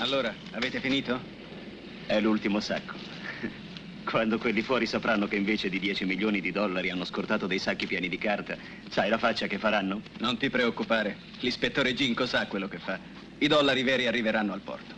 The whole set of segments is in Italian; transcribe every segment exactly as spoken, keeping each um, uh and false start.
Allora, avete finito? È l'ultimo sacco. Quando quelli fuori sapranno che invece di dieci milioni di dollari hanno scortato dei sacchi pieni di carta, sai la faccia che faranno? Non ti preoccupare, l'ispettore Ginko sa quello che fa. I dollari veri arriveranno al porto.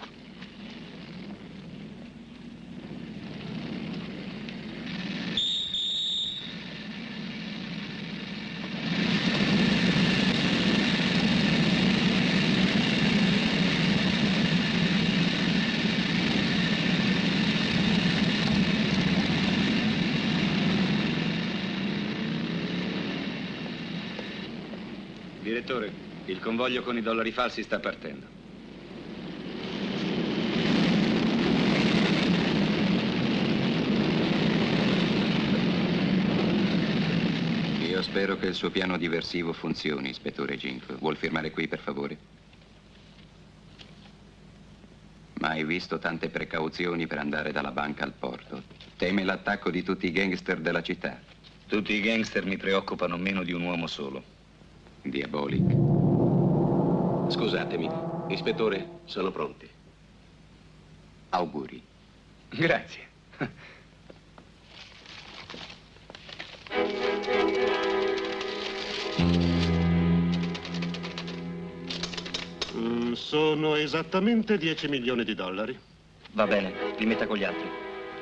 Direttore, il convoglio con i dollari falsi sta partendo. Io spero che il suo piano diversivo funzioni, ispettore Ginko. Vuol firmare qui, per favore? Mai visto tante precauzioni per andare dalla banca al porto. Teme l'attacco di tutti i gangster della città. Tutti i gangster mi preoccupano meno di un uomo solo. Diabolic. Scusatemi, ispettore, sono pronti. Auguri. Grazie. Mm, sono esattamente dieci milioni di dollari. Va bene, li metta con gli altri.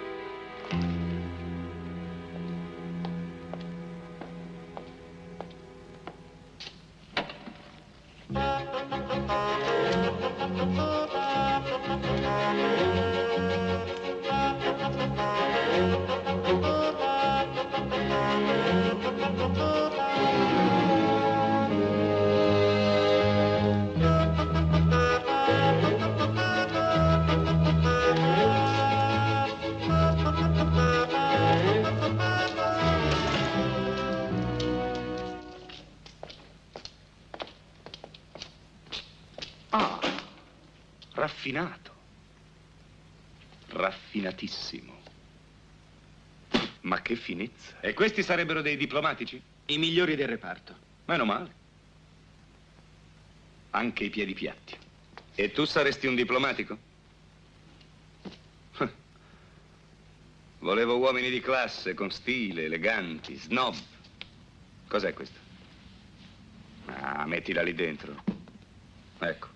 Raffinato. Raffinatissimo. Ma che finezza. E questi sarebbero dei diplomatici? I migliori del reparto. Meno male. Anche i piedi piatti. E tu saresti un diplomatico? Volevo uomini di classe, con stile, eleganti, snob. Cos'è questo? Ah, mettila lì dentro. Ecco.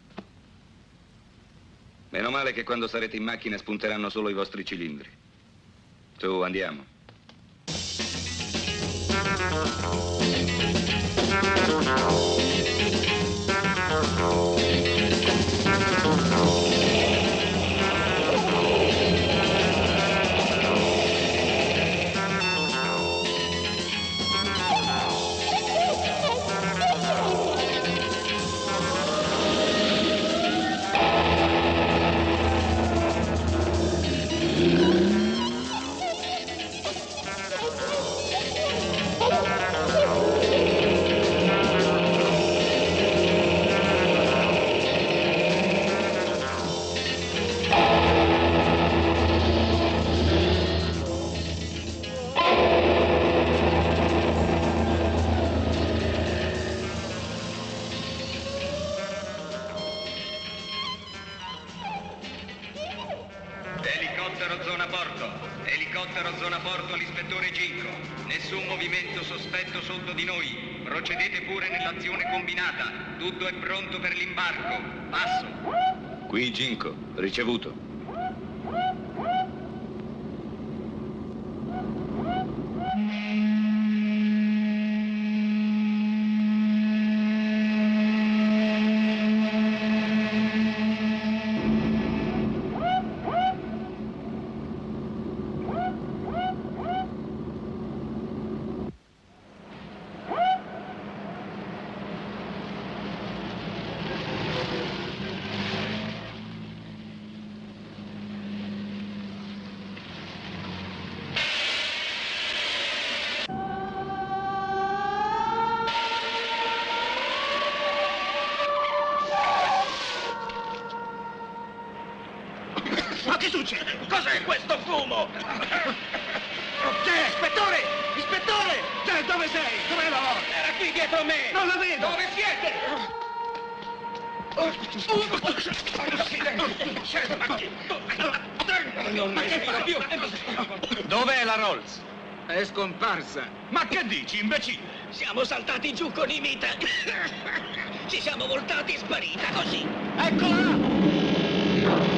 Meno male che quando sarete in macchina spunteranno solo i vostri cilindri. Su, andiamo. Elicottero zona porto. Elicottero zona porto all'ispettore Ginko. Nessun movimento sospetto sotto di noi. Procedete pure nell'azione combinata. Tutto è pronto per l'imbarco. Passo. Qui Ginko, ricevuto. Ma che succede? Cos'è questo fumo? C'è, ispettore! Ispettore! C'è, dove sei? Dov'è la lotta? Era qui dietro me! Non la vedo! Dove siete? Non mi respiro più. Dov'è la Rolls? È scomparsa. Ma che dici, imbecille? Siamo saltati giù con i mita. Ci siamo voltati, sparita così. Eccola!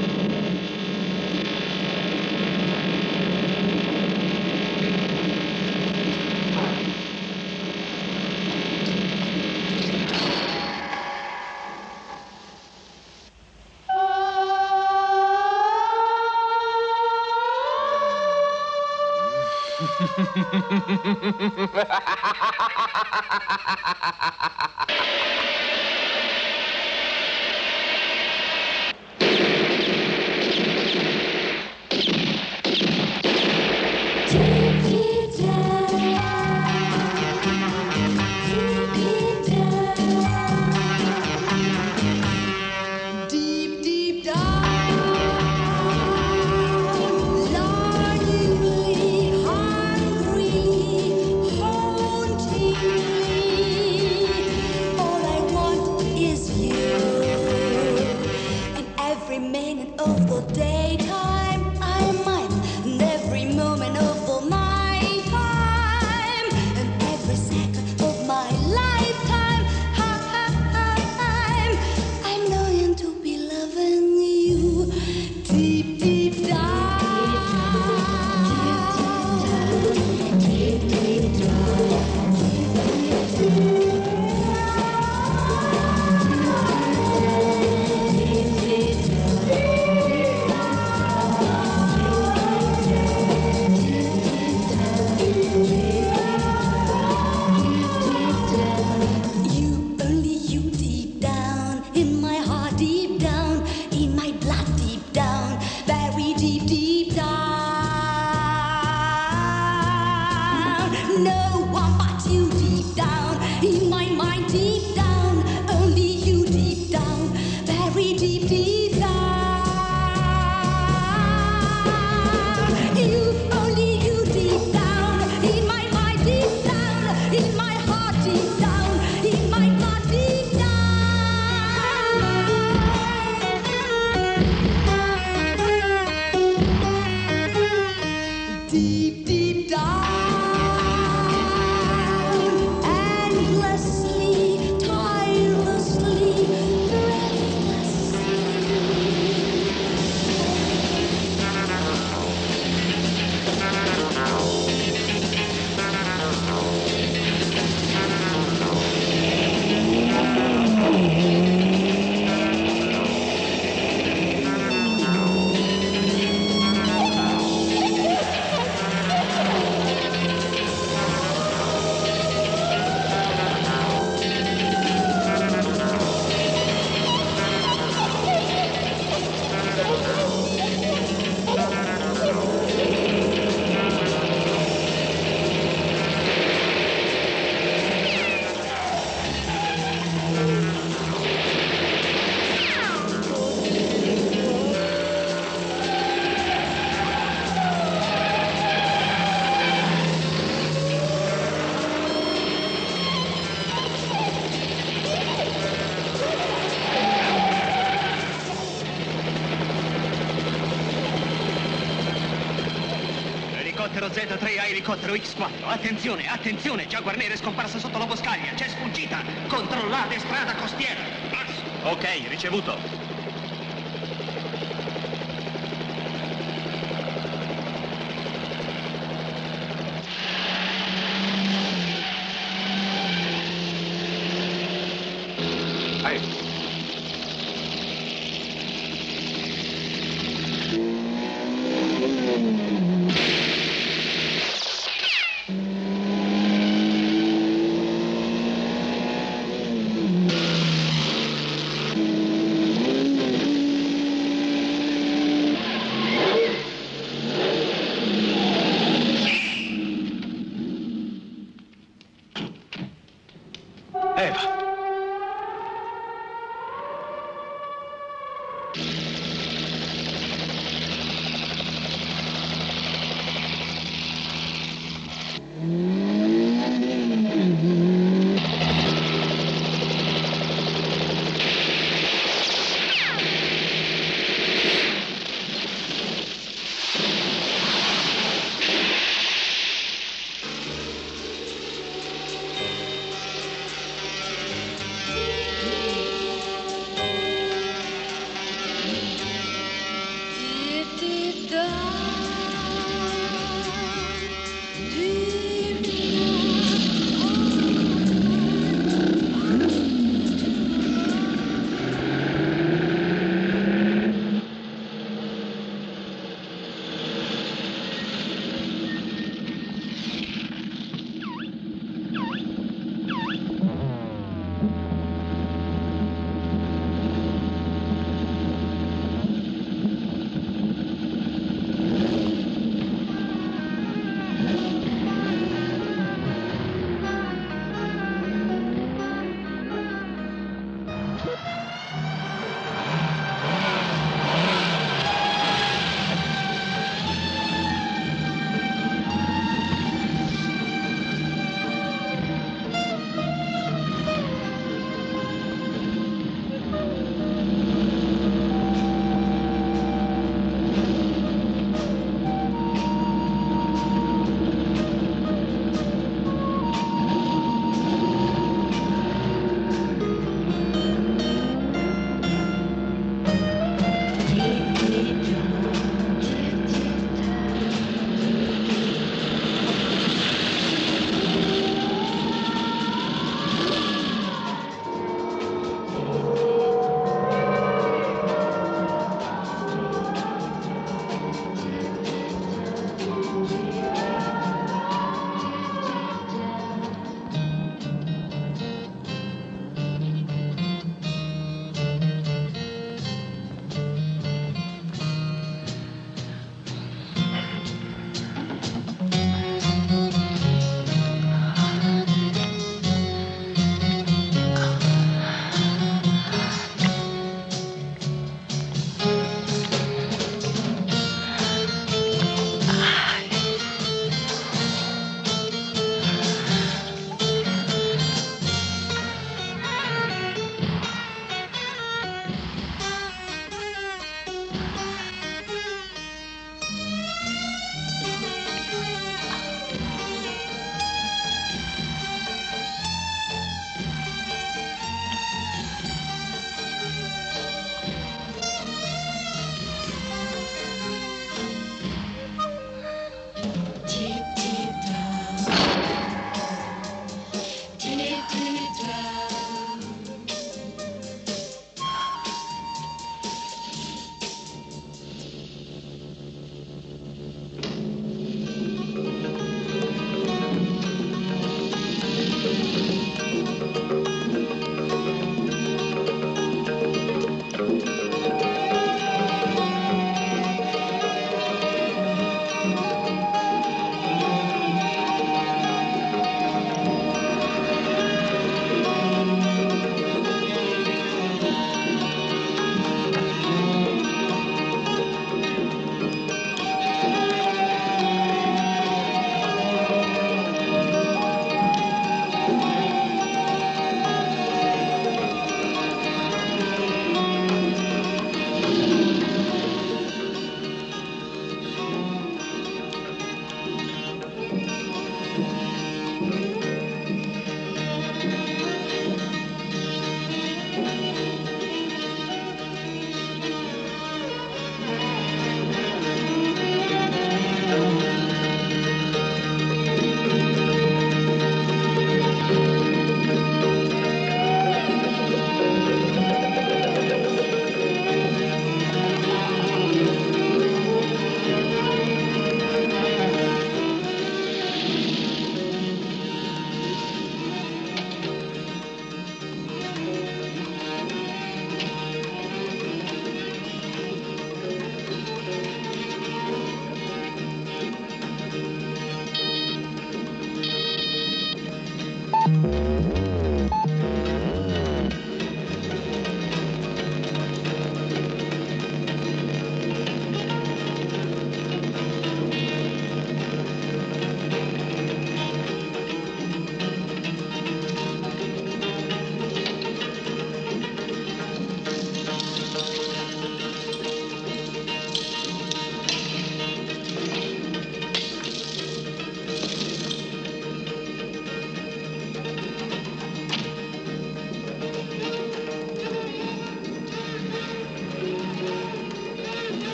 Z tre a elicottero X quattro. Attenzione, attenzione, Jaguar Nera è scomparsa sotto la boscaglia. C'è sfuggita. Controllate strada costiera. Passo. Ok, ricevuto.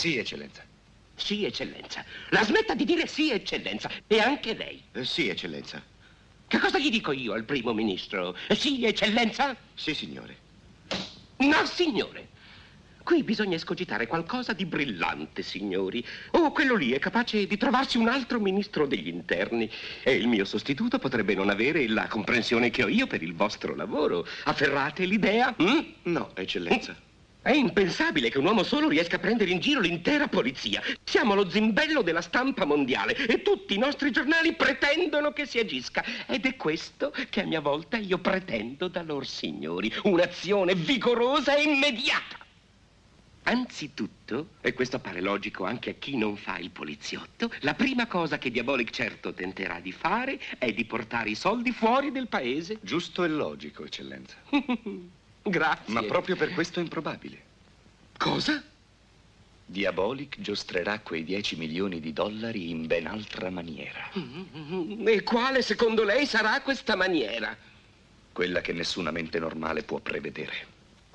Sì, eccellenza. Sì, eccellenza. La smetta di dire sì, eccellenza. E anche lei. Eh, sì, eccellenza. Che cosa gli dico io al primo ministro? Sì, eccellenza? Sì, signore. No, signore. Qui bisogna escogitare qualcosa di brillante, signori. Oh, quello lì è capace di trovarsi un altro ministro degli interni. E il mio sostituto potrebbe non avere la comprensione che ho io per il vostro lavoro. Afferrate l'idea? Mm? No, eccellenza. È impensabile che un uomo solo riesca a prendere in giro l'intera polizia. Siamo lo zimbello della stampa mondiale e tutti i nostri giornali pretendono che si agisca. Ed è questo che a mia volta io pretendo da lor signori. Un'azione vigorosa e immediata. Anzitutto, e questo pare logico anche a chi non fa il poliziotto, la prima cosa che Diabolic certo tenterà di fare è di portare i soldi fuori del paese. Giusto e logico, eccellenza. Grazie. Ma proprio per questo è improbabile. Cosa? Diabolic giostrerà quei dieci milioni di dollari in ben altra maniera. E quale secondo lei sarà questa maniera? Quella che nessuna mente normale può prevedere.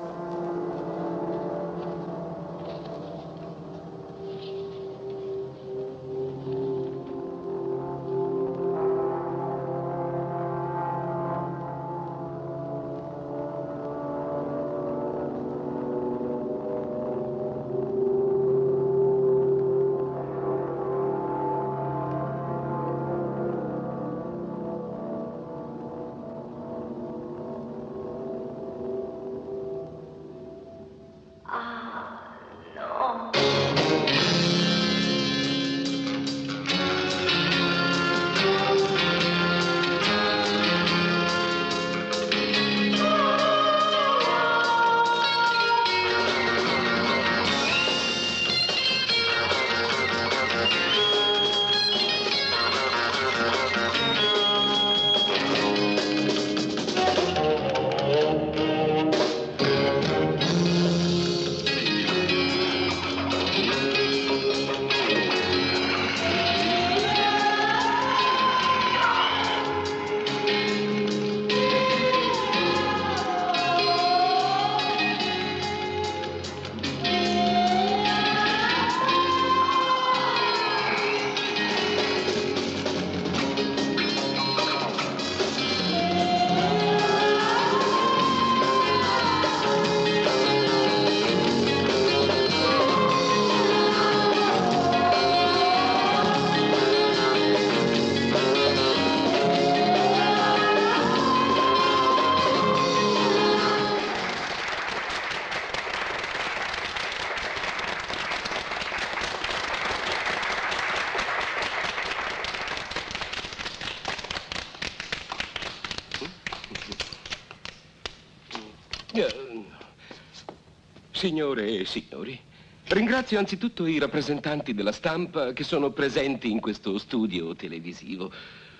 Signore e signori, ringrazio anzitutto i rappresentanti della stampa che sono presenti in questo studio televisivo.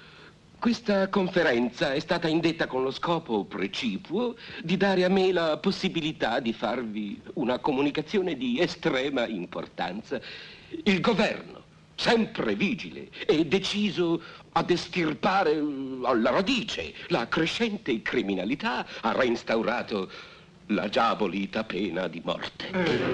Questa conferenza è stata indetta con lo scopo precipuo di dare a me la possibilità di farvi una comunicazione di estrema importanza. Il governo, sempre vigile e deciso ad estirpare alla radice la crescente criminalità, ha reinstaurato la già abolita pena di morte.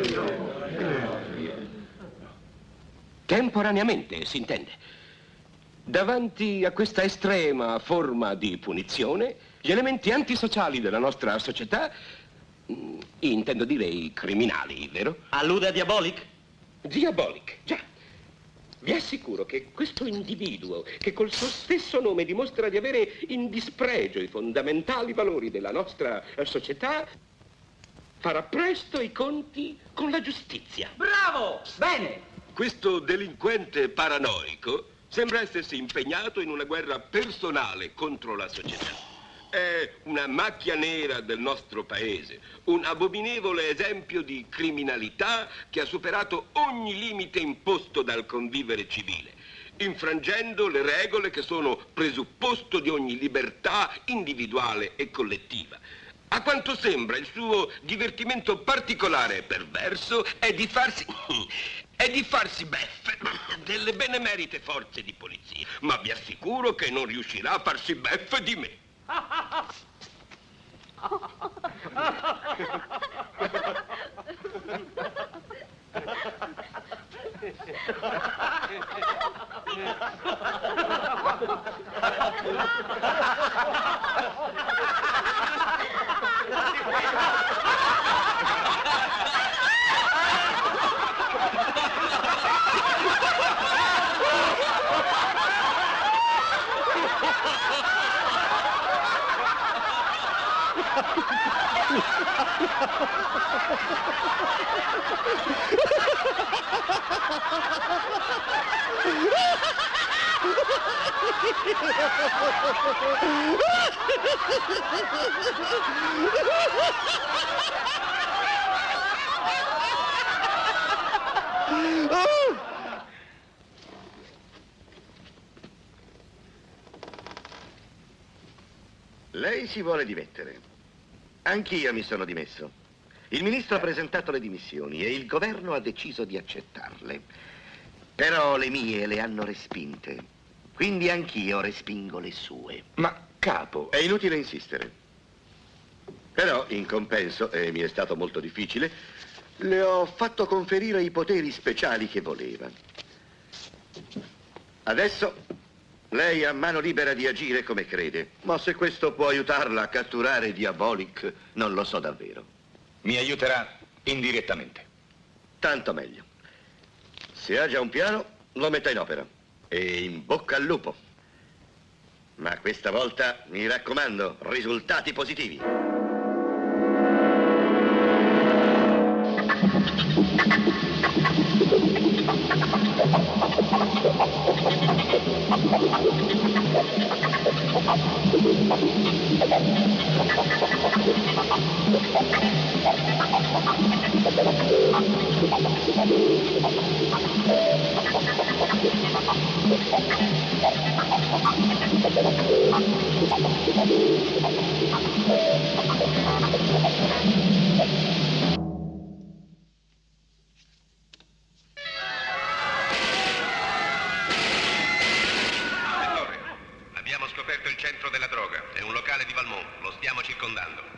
Temporaneamente, si intende. Davanti a questa estrema forma di punizione, gli elementi antisociali della nostra società, intendo dire i criminali, vero? Allude a Diabolic? Diabolic, già. Vi assicuro che questo individuo, che col suo stesso nome dimostra di avere in dispregio i fondamentali valori della nostra società, farà presto i conti con la giustizia. Bravo! Bene! Questo delinquente paranoico sembra essersi impegnato in una guerra personale contro la società. È una macchia nera del nostro paese, un abominevole esempio di criminalità che ha superato ogni limite imposto dal convivere civile, infrangendo le regole che sono presupposto di ogni libertà individuale e collettiva. A quanto sembra, il suo divertimento particolare e perverso è di farsi... è di farsi beffe delle benemerite forze di polizia. Ma vi assicuro che non riuscirà a farsi beffe di me. Lei si vuole dimettere. Anch'io mi sono dimesso. Il ministro ha presentato le dimissioni e il governo ha deciso di accettarle. Però le mie le hanno respinte. Quindi anch'io respingo le sue. Ma, capo, è inutile insistere. Però, in compenso, e mi è stato molto difficile, le ho fatto conferire i poteri speciali che voleva. Adesso lei ha mano libera di agire come crede. Ma se questo può aiutarla a catturare Diabolik, non lo so davvero. Mi aiuterà indirettamente. Tanto meglio. Se ha già un piano, lo metta in opera. E in bocca al lupo. Ma questa volta, mi raccomando, risultati positivi. Abbiamo scoperto il centro della droga. È un locale di Valmont. Lo stiamo circondando.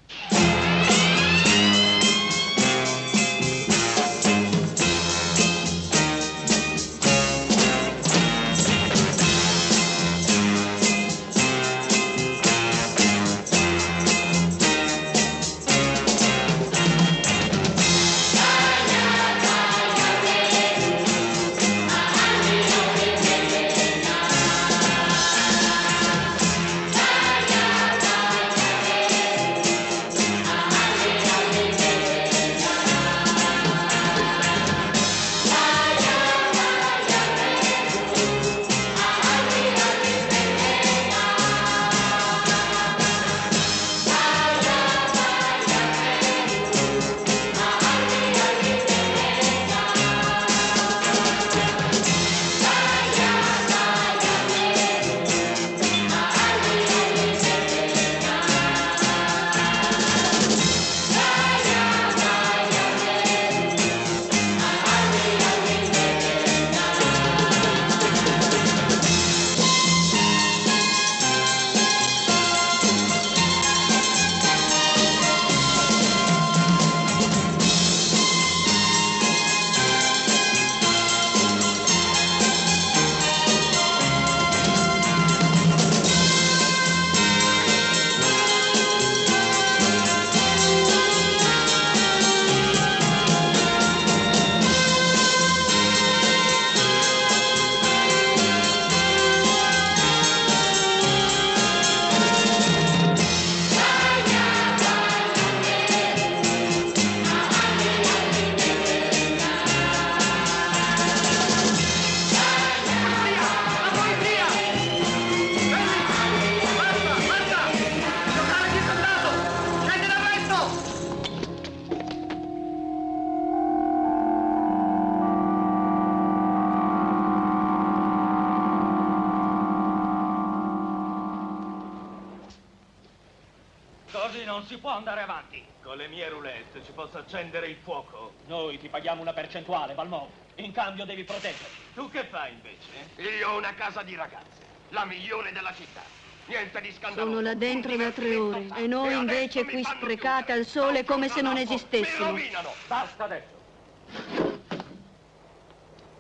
Così non si può andare avanti. Con le mie roulette ci posso accendere il fuoco. Noi ti paghiamo una percentuale, Valmont. In cambio devi proteggerci. Tu che fai invece? Io ho una casa di ragazze, la migliore della città. Niente di scandaloso. Sono là dentro da tre ore e noi invece qui sprecate al sole come se non esistessimo. Mi rovinano! Basta adesso.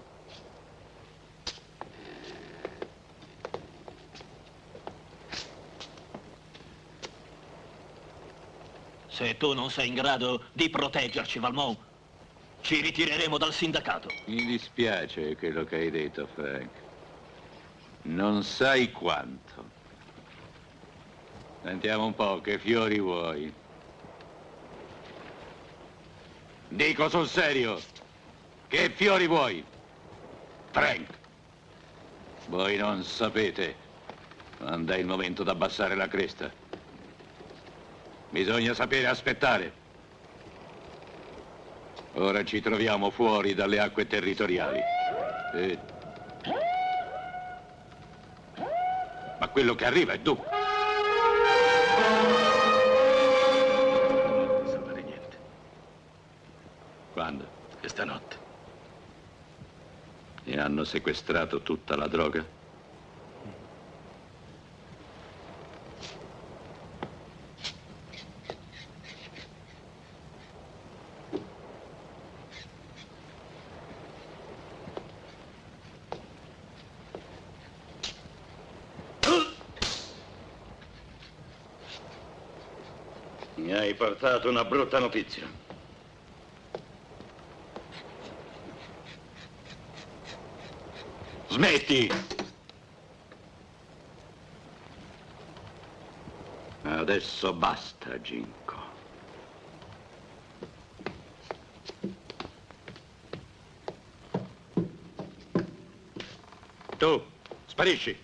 Se tu non sei in grado di proteggerci, Valmont, ci ritireremo dal sindacato. Mi dispiace quello che hai detto, Frank. Non sai quanto. Sentiamo un po', che fiori vuoi? Dico sul serio, che fiori vuoi? Frank, voi non sapete quando è il momento d'abbassare la cresta. Bisogna sapere aspettare. Ora ci troviamo fuori dalle acque territoriali. E... Ma quello che arriva è tu. Non sapere niente. Quando? Questa notte. E hanno sequestrato tutta la droga? Mi hai portato una brutta notizia. Smetti! Adesso basta, Ginko. Tu, sparisci!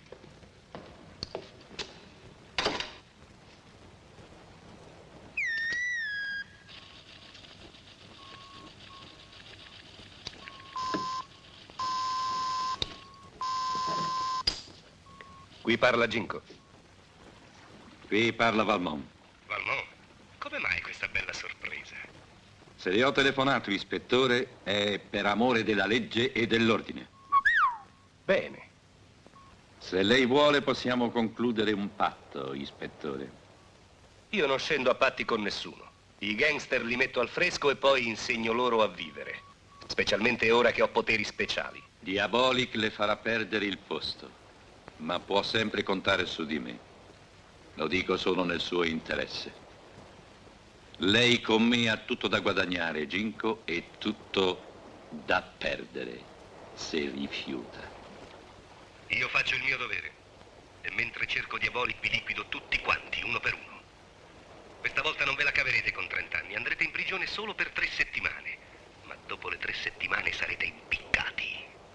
Qui parla Ginko. Qui parla Valmont. Valmont, come mai questa bella sorpresa? Se le ho telefonato, ispettore, è per amore della legge e dell'ordine. Bene. Se lei vuole, possiamo concludere un patto, ispettore. Io non scendo a patti con nessuno. I gangster li metto al fresco e poi insegno loro a vivere. Specialmente ora che ho poteri speciali. Diabolic le farà perdere il posto, ma può sempre contare su di me. Lo dico solo nel suo interesse. Lei con me ha tutto da guadagnare, Ginko, e tutto da perdere, se rifiuta. Io faccio il mio dovere. E mentre cerco Diabolic vi liquido tutti quanti, uno per uno. Questa volta non ve la caverete con trent'anni. Andrete in prigione solo per tre settimane. Ma dopo le tre settimane sarete impiccati.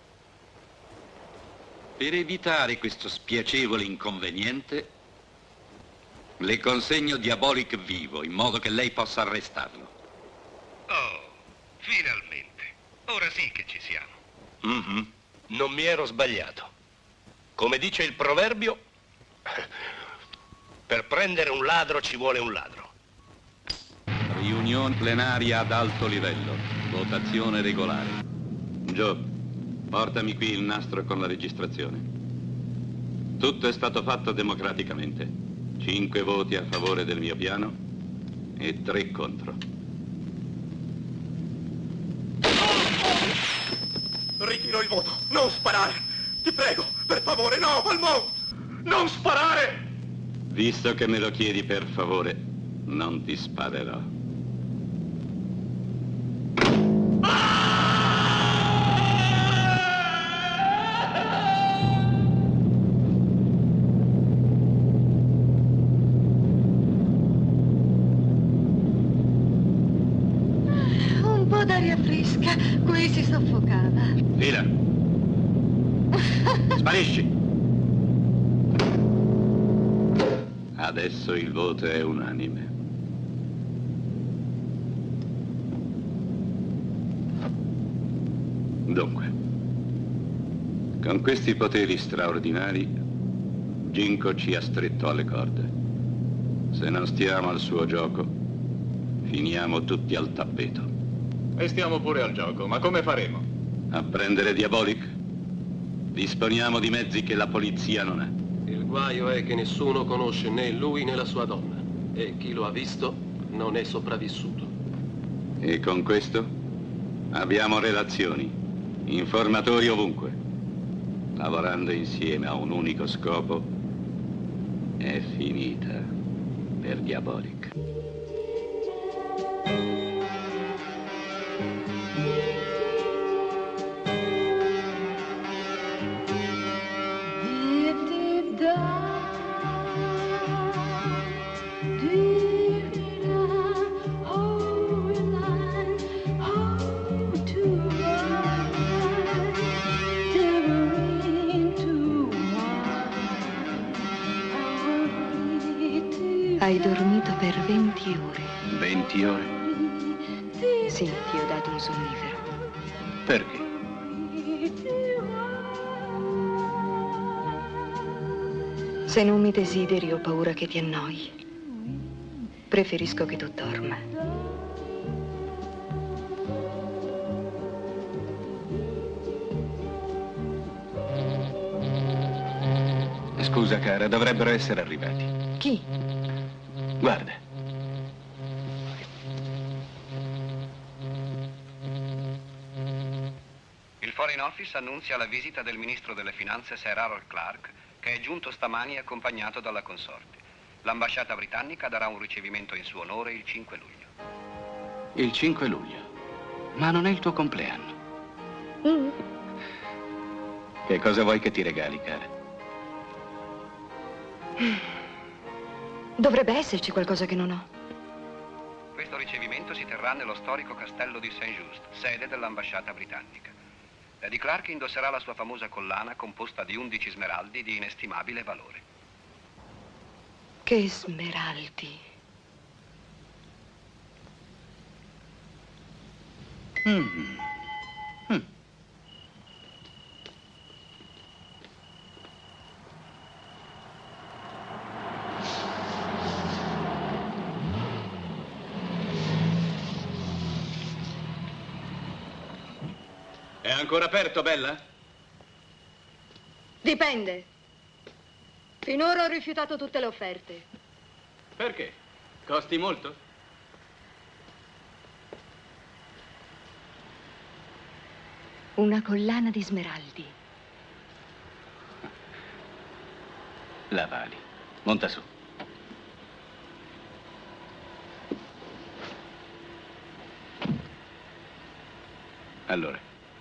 Per evitare questo spiacevole inconveniente, le consegno Diabolic vivo, in modo che lei possa arrestarlo. Oh, finalmente. Ora sì che ci siamo. Mm-hmm. Non mi ero sbagliato. Come dice il proverbio, per prendere un ladro ci vuole un ladro. Riunione plenaria ad alto livello. Votazione regolare. Joe, portami qui il nastro con la registrazione. Tutto è stato fatto democraticamente. Cinque voti a favore del mio piano e tre contro. Ritiro il voto. Non sparare. Ti prego, per favore, no, Valmont! Non sparare! Visto che me lo chiedi, per favore, non ti sparerò. Un po' d'aria fresca, qui si soffocava. Fila! Sparisci! Adesso il voto è unanime. Dunque, con questi poteri straordinari, Ginko ci ha stretto alle corde. Se non stiamo al suo gioco, finiamo tutti al tappeto. E stiamo pure al gioco, ma come faremo? A prendere Diabolic? Disponiamo di mezzi che la polizia non ha. Il guaio è che nessuno conosce né lui né la sua donna. E chi lo ha visto non è sopravvissuto. E con questo abbiamo relazioni, informatori ovunque. Lavorando insieme a un unico scopo, è finita per Diabolic. Hai dormito per venti ore. venti ore? Sì, ti ho dato un sonnifero. Perché? Se non mi desideri, ho paura che ti annoi. Preferisco che tu dorma. Scusa, cara, dovrebbero essere arrivati. Chi? Guarda. Il Foreign Office annunzia la visita del ministro delle finanze Sir Harold Clark, che è giunto stamani accompagnato dalla consorte. L'ambasciata britannica darà un ricevimento in suo onore il cinque luglio. Il cinque luglio? Ma non è il tuo compleanno. Mm. Che cosa vuoi che ti regali, cara? Dovrebbe esserci qualcosa che non ho. Questo ricevimento si terrà nello storico castello di Saint-Just, sede dell'ambasciata britannica. Lady Clark indosserà la sua famosa collana composta di undici smeraldi di inestimabile valore. Che smeraldi. Mm. Mm. È ancora aperto, Bella? Dipende. Finora ho rifiutato tutte le offerte. Perché? Costi molto? Una collana di smeraldi. La vali. Monta su. Allora.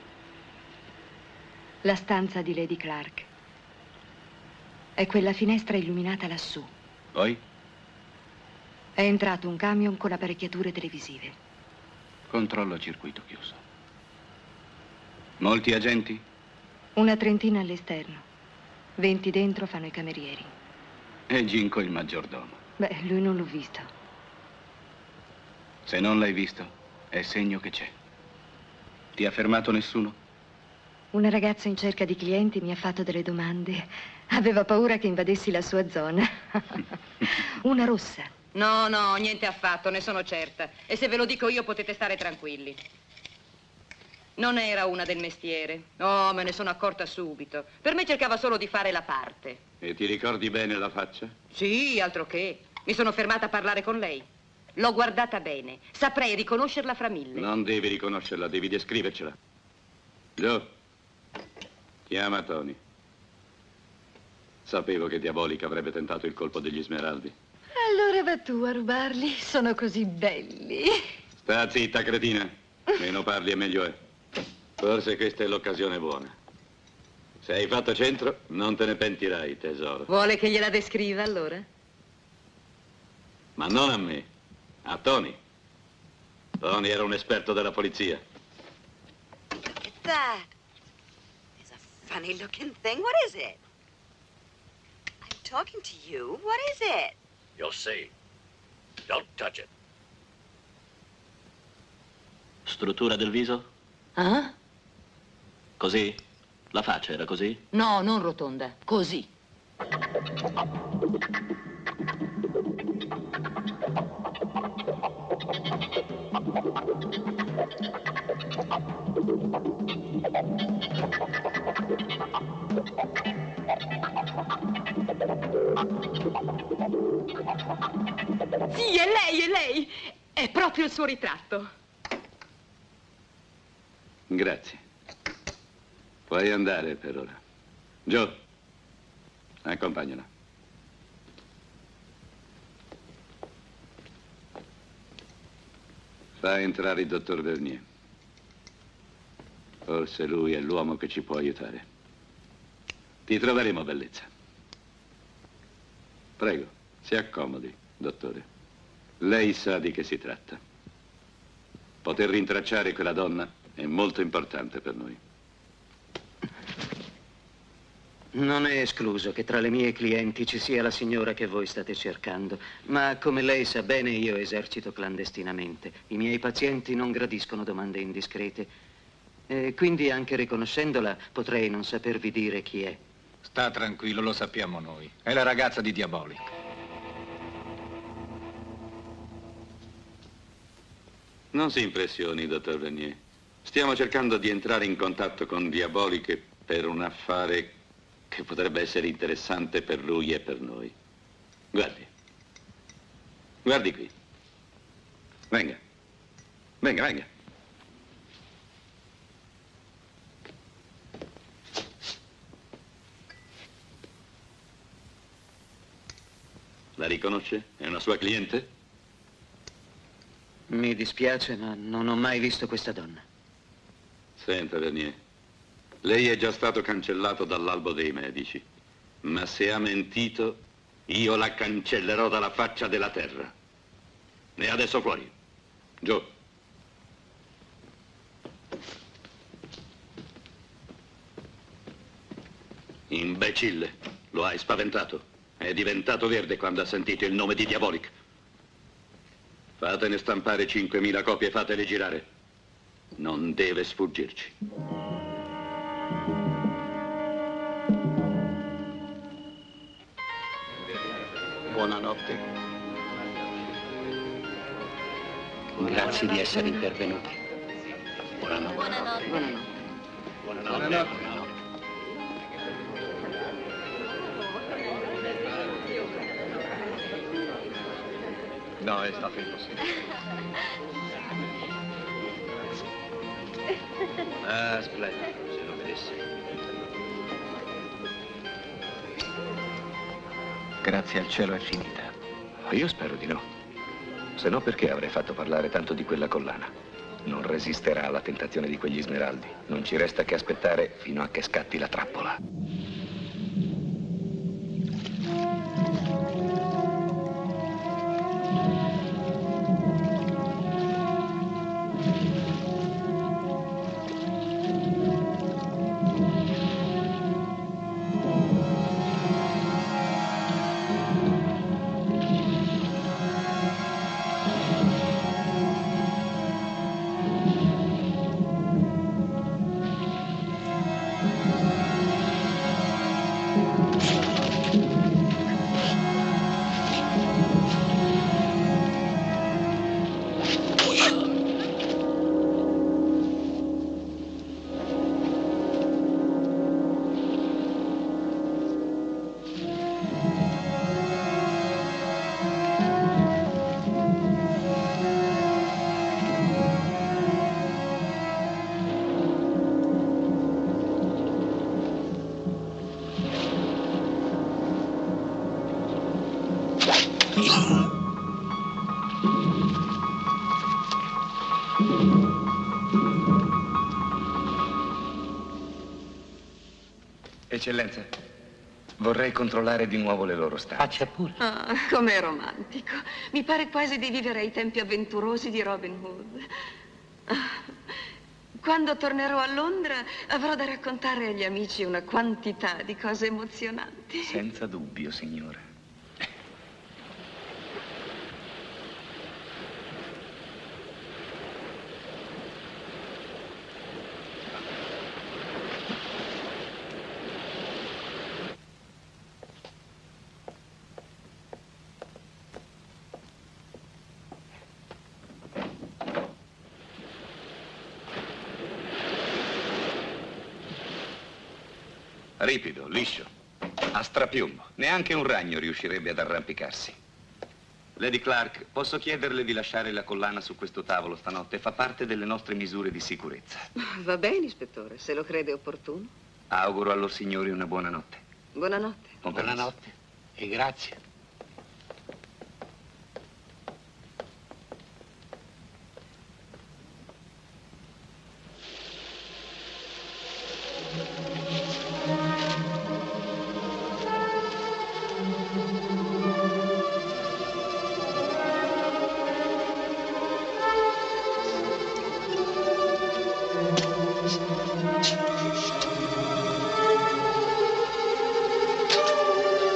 La stanza di Lady Clark. È quella finestra illuminata lassù. Poi? È entrato un camion con apparecchiature televisive. Controllo circuito chiuso. Molti agenti? Una trentina all'esterno. Venti dentro fanno i camerieri. E Ginko il maggiordomo. Beh, lui non l'ho visto. Se non l'hai visto, è segno che c'è. Ti ha fermato nessuno? Una ragazza in cerca di clienti mi ha fatto delle domande. Aveva paura che invadessi la sua zona. Una rossa. No, no, niente affatto, ne sono certa. E se ve lo dico io potete stare tranquilli. Non era una del mestiere. Oh, me ne sono accorta subito. Per me cercava solo di fare la parte. E ti ricordi bene la faccia? Sì, altro che. Mi sono fermata a parlare con lei. L'ho guardata bene. Saprei riconoscerla fra mille. Non devi riconoscerla, devi descrivercela. Joe, chiama Tony. Sapevo che Diabolica avrebbe tentato il colpo degli smeraldi. Allora va tu a rubarli. Sono così belli. Sta zitta, cretina. Meno parli e meglio è. Forse questa è l'occasione buona. Se hai fatto centro, non te ne pentirai, tesoro. Vuole che gliela descriva allora? Ma non a me, a Tony. Tony era un esperto della polizia. Look at that. It's a funny looking thing. What is it? I'm talking to you. What is it? You'll see. Don't touch it. Struttura del viso? Ah? Così? La faccia era così? No, non rotonda. Così. Sì, è lei, è lei. È proprio il suo ritratto. Grazie. Puoi andare per ora. Joe, accompagnala. Fa entrare il dottor Vernier. Forse lui è l'uomo che ci può aiutare. Ti troveremo, bellezza. Prego, si accomodi, dottore. Lei sa di che si tratta. Poter rintracciare quella donna è molto importante per noi. Non è escluso che tra le mie clienti ci sia la signora che voi state cercando, ma come lei sa bene io esercito clandestinamente. I miei pazienti non gradiscono domande indiscrete e quindi anche riconoscendola potrei non sapervi dire chi è. Sta tranquillo, lo sappiamo noi. È la ragazza di Diabolic. Non si impressioni, dottor Vernier. Stiamo cercando di entrare in contatto con Diabolic per un affare che potrebbe essere interessante per lui e per noi. Guardi. Guardi qui. Venga. Venga, venga. La riconosce? È una sua cliente? Mi dispiace, ma non ho mai visto questa donna. Senta, Vernier, lei è già stato cancellato dall'albo dei medici, ma se ha mentito, io la cancellerò dalla faccia della terra. E adesso fuori. Joe. Imbecille, lo hai spaventato. È diventato verde quando ha sentito il nome di Diabolic. Fatene stampare cinquemila copie e fatele girare. Non deve sfuggirci. Buonanotte. Grazie di essere intervenuti. Buonanotte. Buonanotte. Buonanotte. Buonanotte. Buonanotte. No, è stato impossibile. Ah, splendido, se lo vedesse. Grazie al cielo è finita. Io spero di no. Se no, perché avrei fatto parlare tanto di quella collana? Non resisterà alla tentazione di quegli smeraldi. Non ci resta che aspettare fino a che scatti la trappola. Eccellenza, vorrei controllare di nuovo le loro stanze. Faccia pure. Ah, com'è romantico. Mi pare quasi di vivere ai tempi avventurosi di Robin Hood. Ah, quando tornerò a Londra avrò da raccontare agli amici una quantità di cose emozionanti. Senza dubbio, signora. Ripido, liscio, a strapiombo. Neanche un ragno riuscirebbe ad arrampicarsi. Lady Clark, posso chiederle di lasciare la collana su questo tavolo stanotte? Fa parte delle nostre misure di sicurezza. Va bene, ispettore, se lo crede opportuno. Auguro a lor signori una buona notte. Buonanotte. Con permesso. Buonanotte e grazie.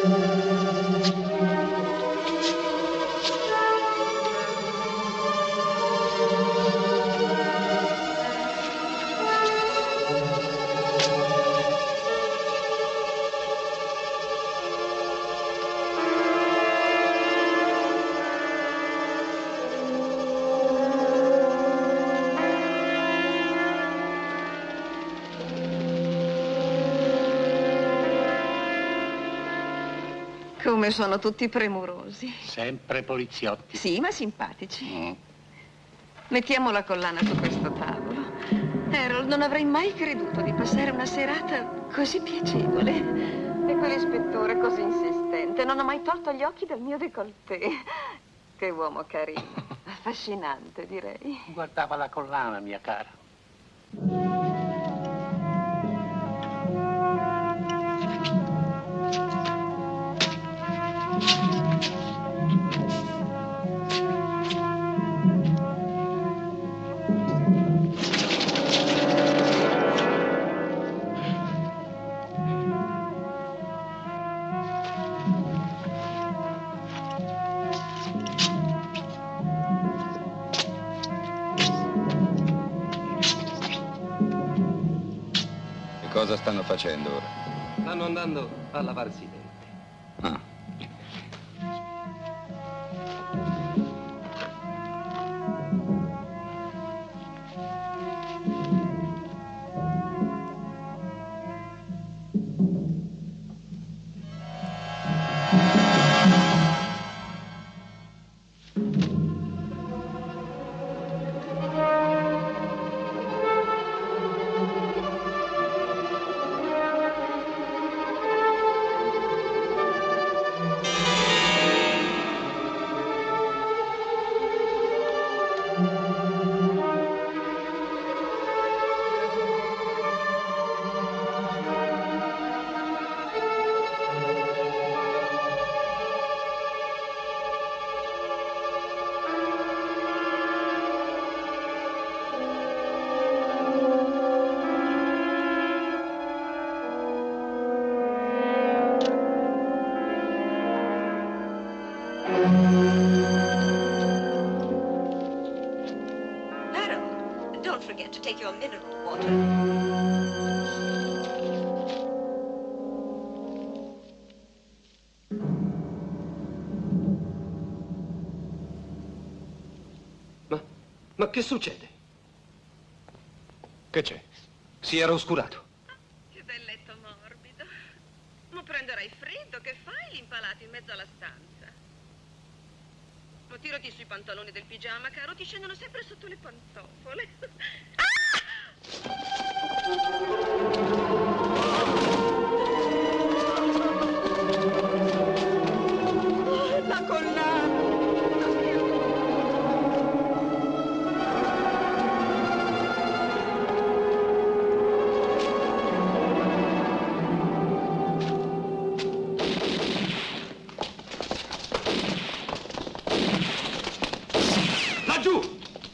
Come sono tutti premurosi. Sempre poliziotti. Sì, ma simpatici. Mm. Mettiamo la collana su questo tavolo. Harold, non avrei mai creduto di passare una serata così piacevole. E quell'ispettore così insistente non ha mai tolto gli occhi dal mio décolleté. Che uomo carino. Affascinante, direi. Guardava la collana, mia cara. Cosa stanno facendo ora? Stanno andando a lavarsi i denti. Ah. Harold, don't forget to take your mineral water. Ma, ma che succede? Che c'è? Si era oscurato. Che bel letto morbido. Ma prenderai freddo, che fai lì impalato in mezzo alla stanza? Ma tirati sui pantaloni del pigiama, caro, ti scendono sempre sotto le pantofole. Ah! La collana! Laggiù!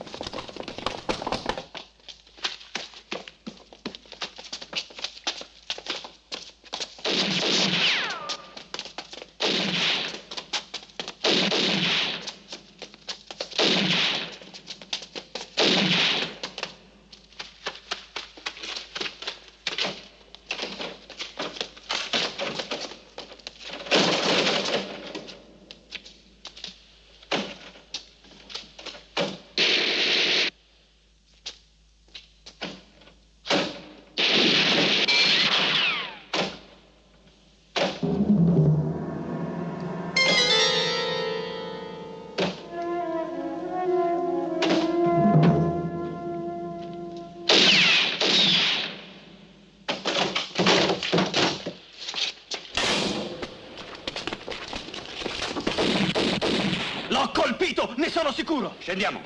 L'ho colpito, ne sono sicuro! Scendiamo.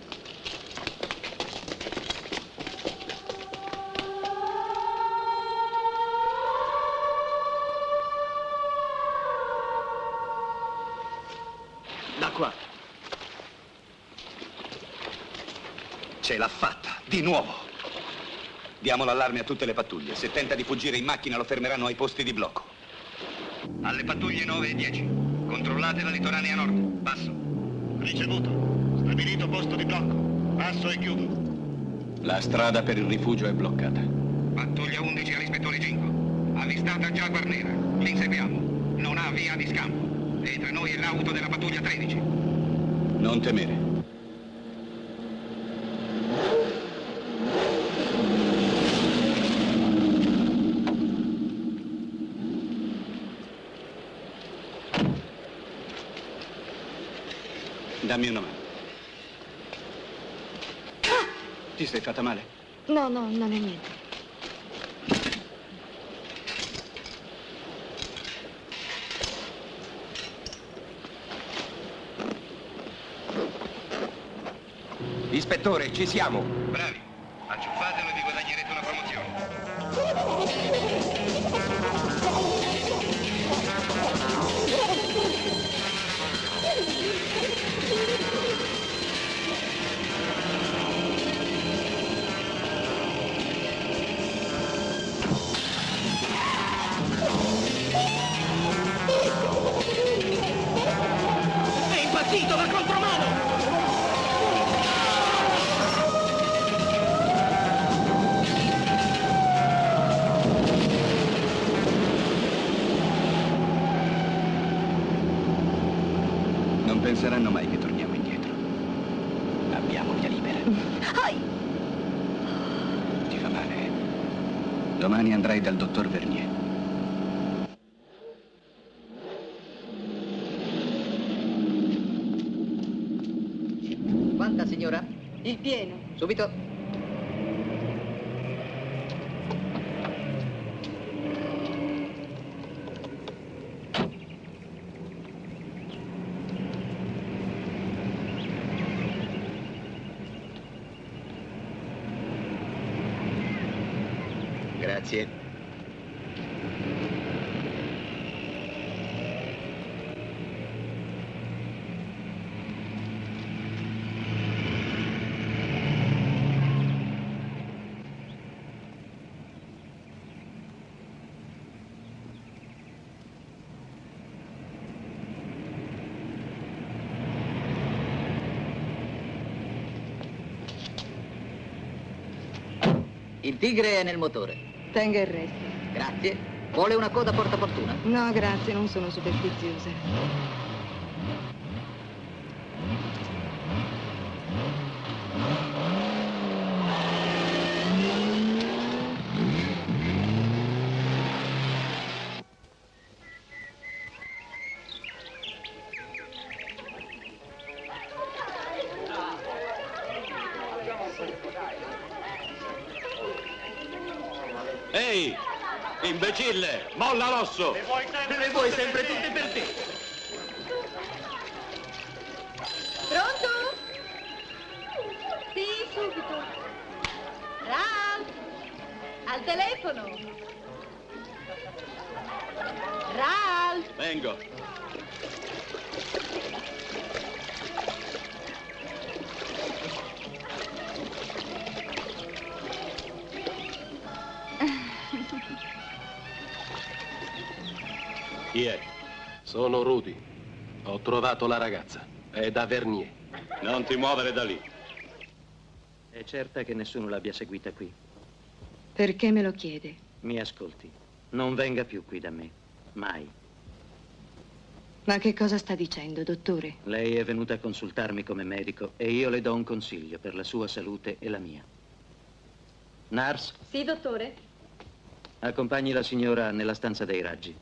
Da qua. Ce l'ha fatta, di nuovo. Diamo l'allarme a tutte le pattuglie. Se tenta di fuggire in macchina lo fermeranno ai posti di blocco. Alle pattuglie nove e dieci. Controllate la litoranea nord. Passo. Ricevuto. Stabilito posto di blocco. Passo e chiudo. La strada per il rifugio è bloccata. Pattuglia undici all'ispettore Ginko. Avvistata Jaguar nera. L'inseguiamo. Non ha via di scampo. E tra noi è l'auto della pattuglia tredici. Non temere. Dammi una mano. Ti sei fatta male? No, no, non è niente. Ispettore, ci siamo. Bravi. Acciuffatelo e vi guadagnerete una promozione. È impazzito da contromano! Non penseranno mai che torniamo indietro. Abbiamo via libera. Ti fa male? eh? Domani andrai dal dottor Vernier. Quanta, signora? Il pieno. Subito. Grazie. Il tigre è nel motore. Tenga il resto. Grazie. Vuole una coda portafortuna? No, grazie, non sono superstiziosa. Ehi, imbecille, molla l'osso! Le vuoi sempre tutte per te? Pronto? Sì, subito. Ralph, al telefono. Ralph. Vengo. Chi è? Sono Rudy. Ho trovato la ragazza. È da Vernier. Non ti muovere da lì. È certa che nessuno l'abbia seguita qui. Perché me lo chiede? Mi ascolti. Non venga più qui da me. Mai. Ma che cosa sta dicendo, dottore? Lei è venuta a consultarmi come medico e io le do un consiglio per la sua salute e la mia. Nurse, Sì, dottore? accompagni la signora nella stanza dei raggi.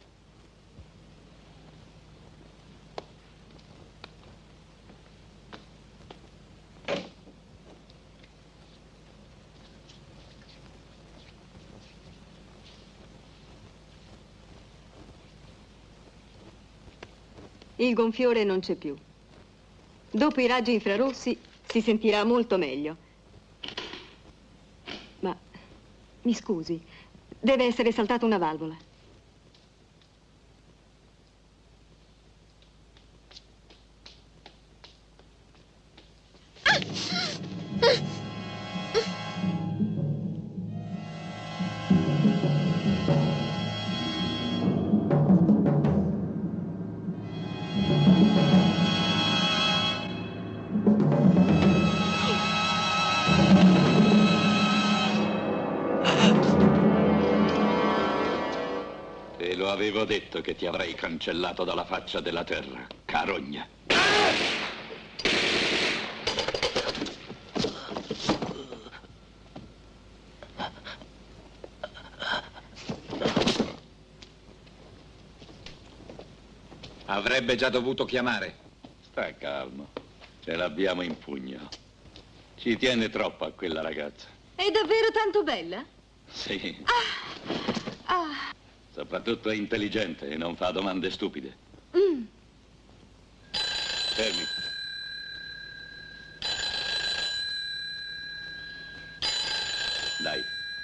Il gonfiore non c'è più. Dopo i raggi infrarossi si sentirà molto meglio. Ma, mi scusi, deve essere saltata una valvola. Avevo detto che ti avrei cancellato dalla faccia della terra, carogna. Avrebbe già dovuto chiamare. Sta calmo, ce l'abbiamo in pugno. Ci tiene troppo a quella ragazza. È davvero tanto bella? Sì. Ah. Ah. Soprattutto è intelligente e non fa domande stupide. Mm. Fermi. Dai.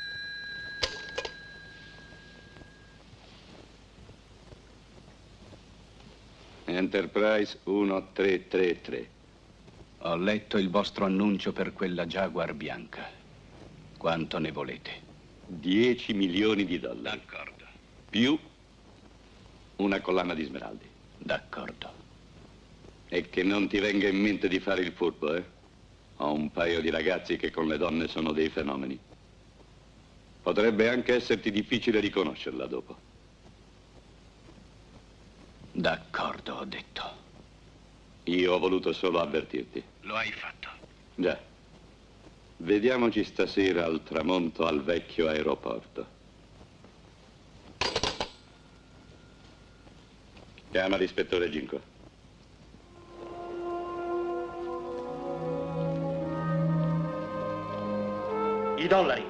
Enterprise uno tre tre tre. Ho letto il vostro annuncio per quella Jaguar bianca. Quanto ne volete? dieci milioni di dollari. D'accordo. Più una collana di smeraldi. D'accordo. E che non ti venga in mente di fare il furbo, eh? Ho un paio di ragazzi che con le donne sono dei fenomeni. Potrebbe anche esserti difficile riconoscerla dopo. D'accordo, ho detto. Io ho voluto solo avvertirti. Lo hai fatto. Già. Vediamoci stasera al tramonto al vecchio aeroporto. Chiama l'ispettore Ginko. I dollari.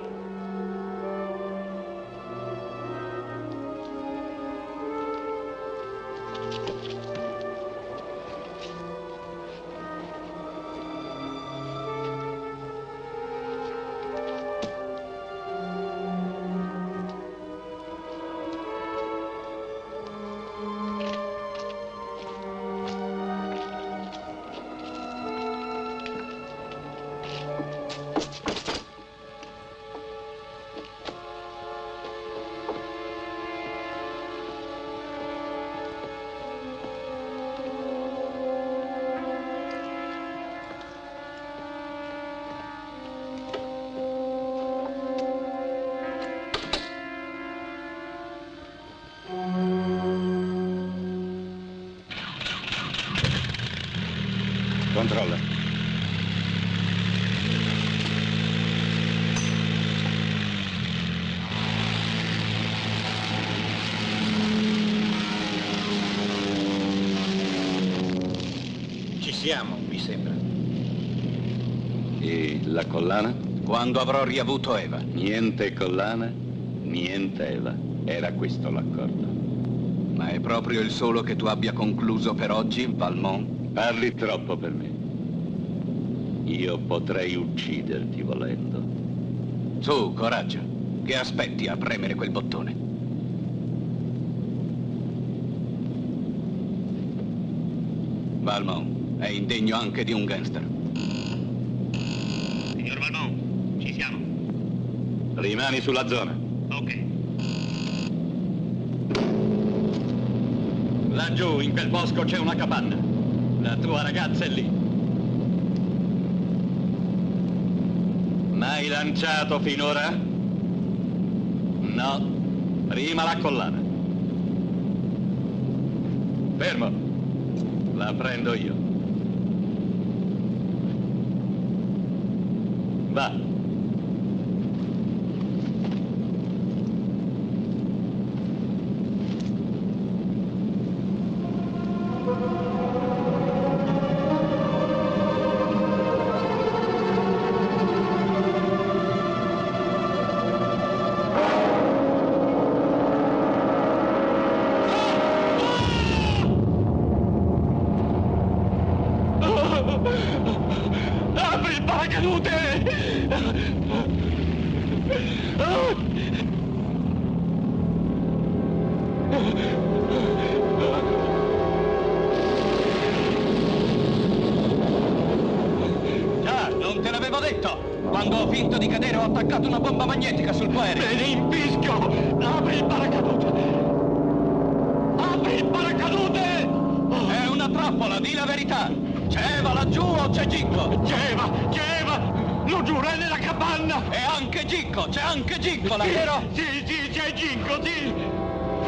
Controlla. Ci siamo, mi sembra. E la collana? Quando avrò riavuto Eva. Niente collana, niente Eva. Era questo l'accordo. Ma è proprio il solo che tu abbia concluso per oggi, Valmont? Parli troppo per me. Io potrei ucciderti volendo. Su, coraggio. Che aspetti a premere quel bottone? Valmont è indegno anche di un gangster. Signor Valmont, ci siamo. Rimani sulla zona. Ok. Laggiù, in quel bosco, c'è una capanna. La tua ragazza è lì. Mai lanciato finora? No. Prima la collana. Fermo. La prendo io. Va. Apri il paracadute! Già, non te l'avevo detto! Quando ho finto di cadere ho attaccato una bomba magnetica sul tuo aereo! Me ne infischio! Apri il paracadute! Apri il paracadute! È una trappola, di la verità! C'è Eva laggiù o c'è Ginko? C'è Eva! C'è Eva! Lo giuro, è nella capanna! E anche Ginko! C'è anche Ginko, là, sì, vero? Sì, sì, c'è Ginko, sì!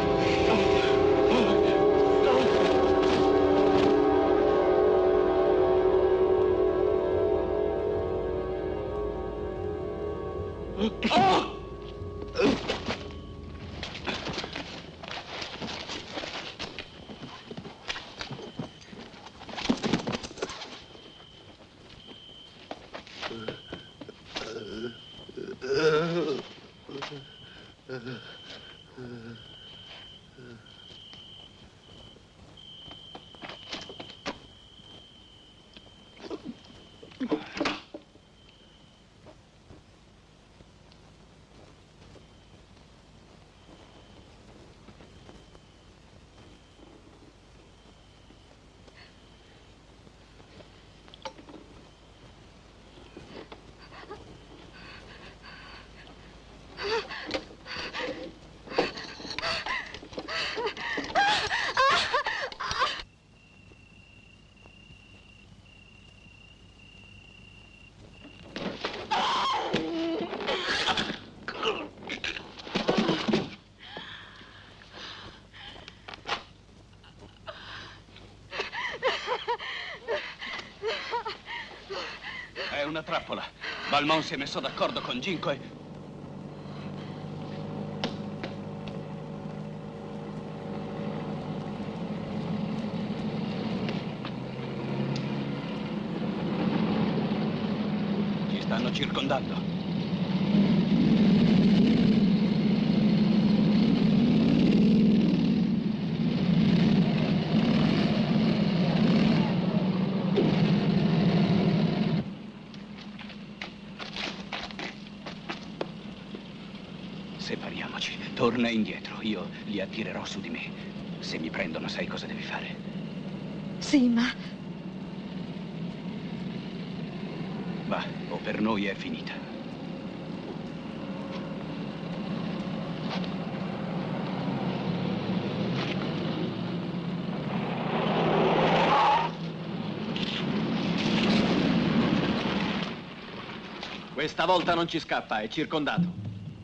È una trappola. Valmont si è messo d'accordo con Ginko e... Ci stanno circondando. Separiamoci. Torna indietro. Io li attirerò su di me. Se mi prendono, sai cosa devi fare? Sì, ma... Va, o per noi è finita. Questa volta non ci scappa, è circondato.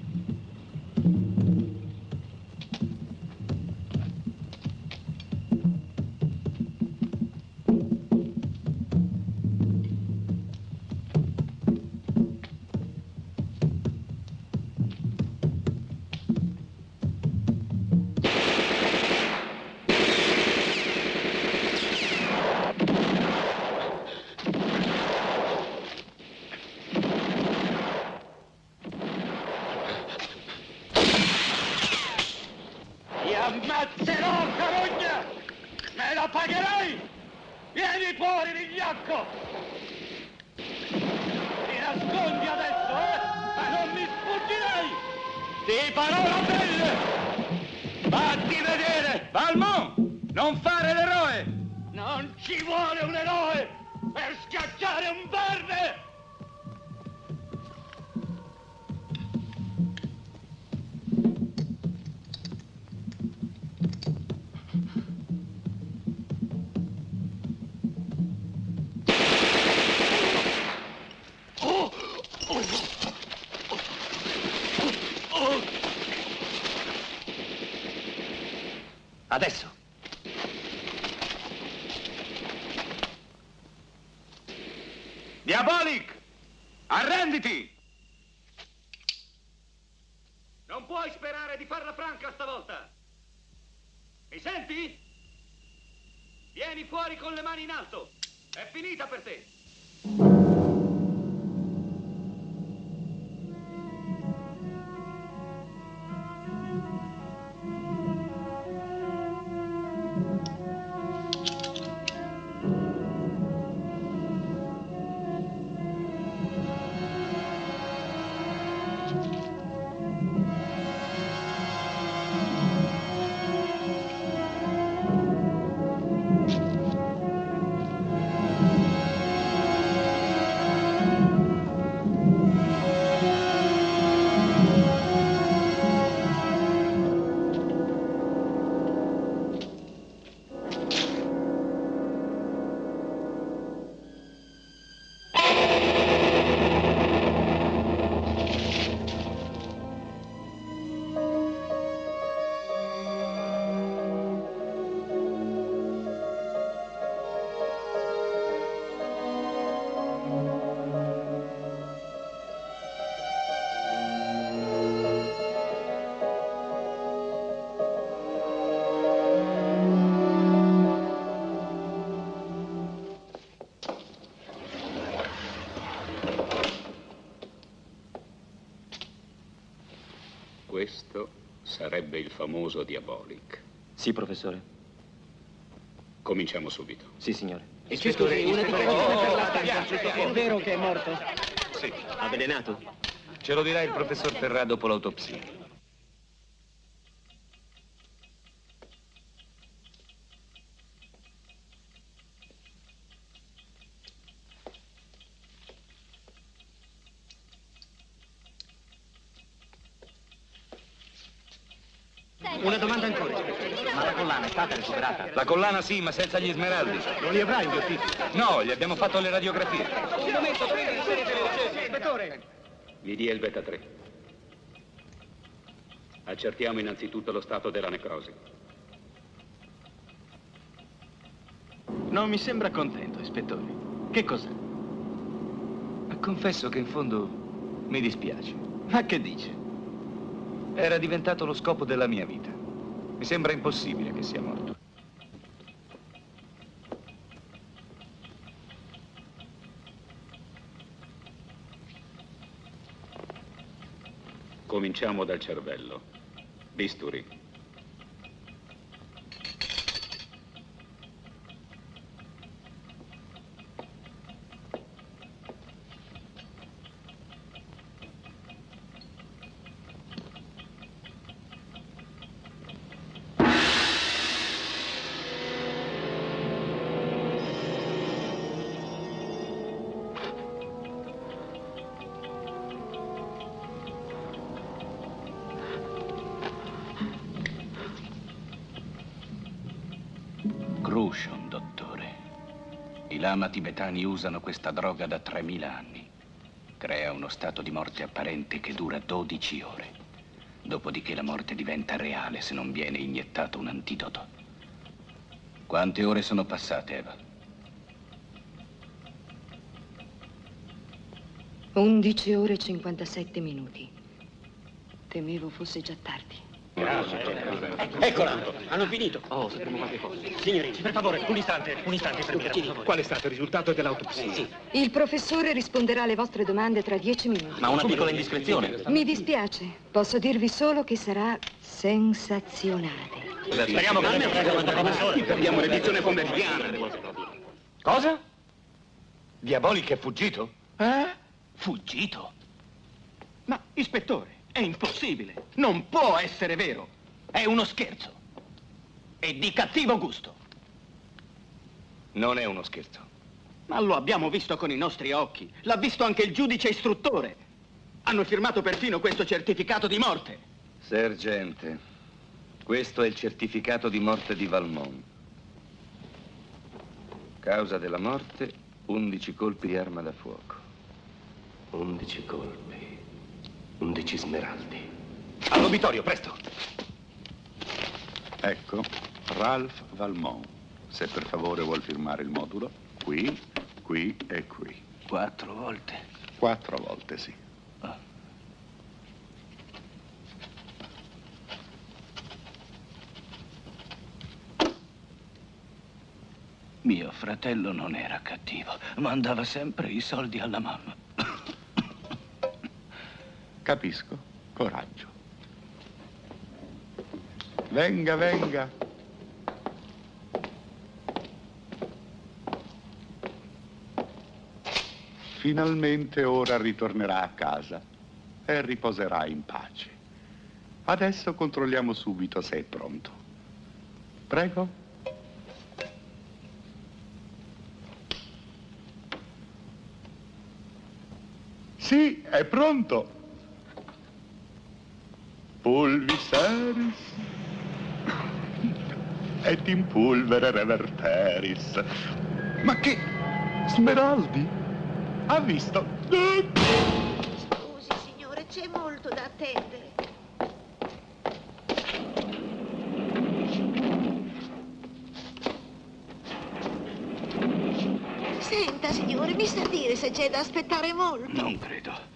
Ammazzerò, carogna! Me la pagherai! Vieni fuori, vigliacco! Ti nascondi adesso, eh? Ma non mi sfuggirai! Di parola belle! Fatti vedere! Valmont! Non fare l'eroe! Non ci vuole un eroe per schiacciare un verme! Adesso. Diabolic! Arrenditi! Non puoi sperare di farla franca stavolta! Mi senti? Vieni fuori con le mani in alto! È finita per te! Questo sarebbe il famoso Diabolic. Sì, professore. Cominciamo subito. Sì, signore. Ispettore, una dichiarazione per la È vero che è morto? Sì. Avvelenato? Ce lo dirà il professor Ferrà dopo l'autopsia. Una domanda ancora. Ma la collana è stata recuperata? La collana sì, ma senza gli smeraldi. Non li avrai inghiottiti? No, gli abbiamo fatto le radiografie. Un momento, prima di inserire le ricerche. Ispettore! Gli dia il beta tre. Accertiamo innanzitutto lo stato della necrosi. Non mi sembra contento, ispettore. Che cos'è? Confesso che in fondo mi dispiace. Ma che dice? Era diventato lo scopo della mia vita. Mi sembra impossibile che sia morto. Cominciamo dal cervello. Bisturi. Crucion, dottore. I lama tibetani usano questa droga da tremila anni. Crea uno stato di morte apparente che dura dodici ore. Dopodiché la morte diventa reale se non viene iniettato un antidoto. Quante ore sono passate, Eva? undici ore e cinquantasette minuti. Temevo fosse già tardi. Eccola, hanno finito. Oh, sapremo qualche cosa. Signorini, per favore, un istante, un istante, infermiera, per favore. Qual è stato il risultato dell'autopsia? Sì. Il professore risponderà alle vostre domande tra dieci minuti. Ma una piccola indiscrezione. Mi dispiace, posso dirvi solo che sarà sensazionale. Speriamo che ne Perdiamo l'edizione pomeridiana. Cosa? Diabolic è fuggito? Eh? Fuggito? Ma, ispettore, è impossibile. Non può essere vero. È uno scherzo. E di cattivo gusto. Non è uno scherzo. Ma lo abbiamo visto con i nostri occhi. L'ha visto anche il giudice istruttore. Hanno firmato perfino questo certificato di morte. Sergente, questo è il certificato di morte di Valmont. Causa della morte, undici colpi di arma da fuoco. Undici colpi, undici smeraldi. All'obitorio, presto! Ecco, Ralph Valmont. Se per favore vuol firmare il modulo, qui, qui e qui. Quattro volte? Quattro volte, sì. Ah. Mio fratello non era cattivo, mandava sempre i soldi alla mamma. Capisco. Coraggio. Venga, venga. Finalmente ora ritornerà a casa e riposerà in pace. Adesso controlliamo subito se è pronto. Prego. Sì, è pronto. Pulviseris et in pulvere reverteris. Ma che? Smeraldi? Ha visto? Scusi, signore, c'è molto da attendere. Senta, signore, mi sa dire se c'è da aspettare molto? Non credo.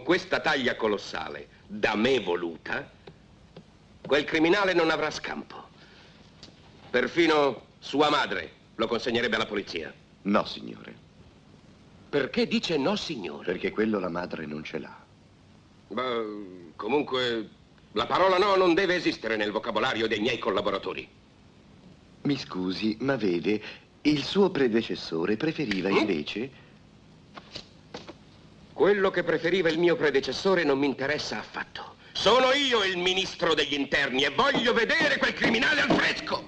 questa taglia colossale, da me voluta, quel criminale non avrà scampo. Perfino sua madre lo consegnerebbe alla polizia. No, signore. Perché dice no, signore? Perché quello la madre non ce l'ha. Beh, comunque, la parola no non deve esistere nel vocabolario dei miei collaboratori. Mi scusi, ma vede, il suo predecessore preferiva invece... Quello che preferiva il mio predecessore non mi interessa affatto. Sono io il ministro degli interni e voglio vedere quel criminale al fresco.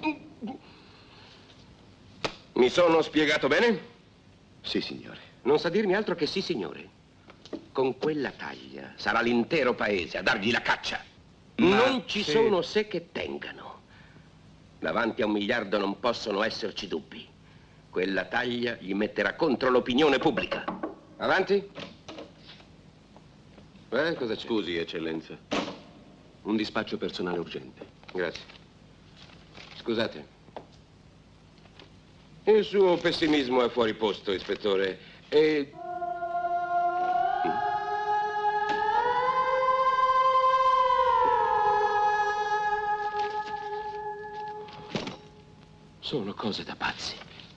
Mi sono spiegato bene? Sì, signore. Non sa dirmi altro che sì, signore. Con quella taglia sarà l'intero paese a dargli la caccia. Ma non ci se... sono se che tengano. Davanti a un miliardo non possono esserci dubbi. Quella taglia gli metterà contro l'opinione pubblica. Avanti. Eh, cosa c'è? Scusi, eccellenza. Un dispaccio personale urgente. Grazie. Scusate. Il suo pessimismo è fuori posto, ispettore. E... Sono cose da pazzi.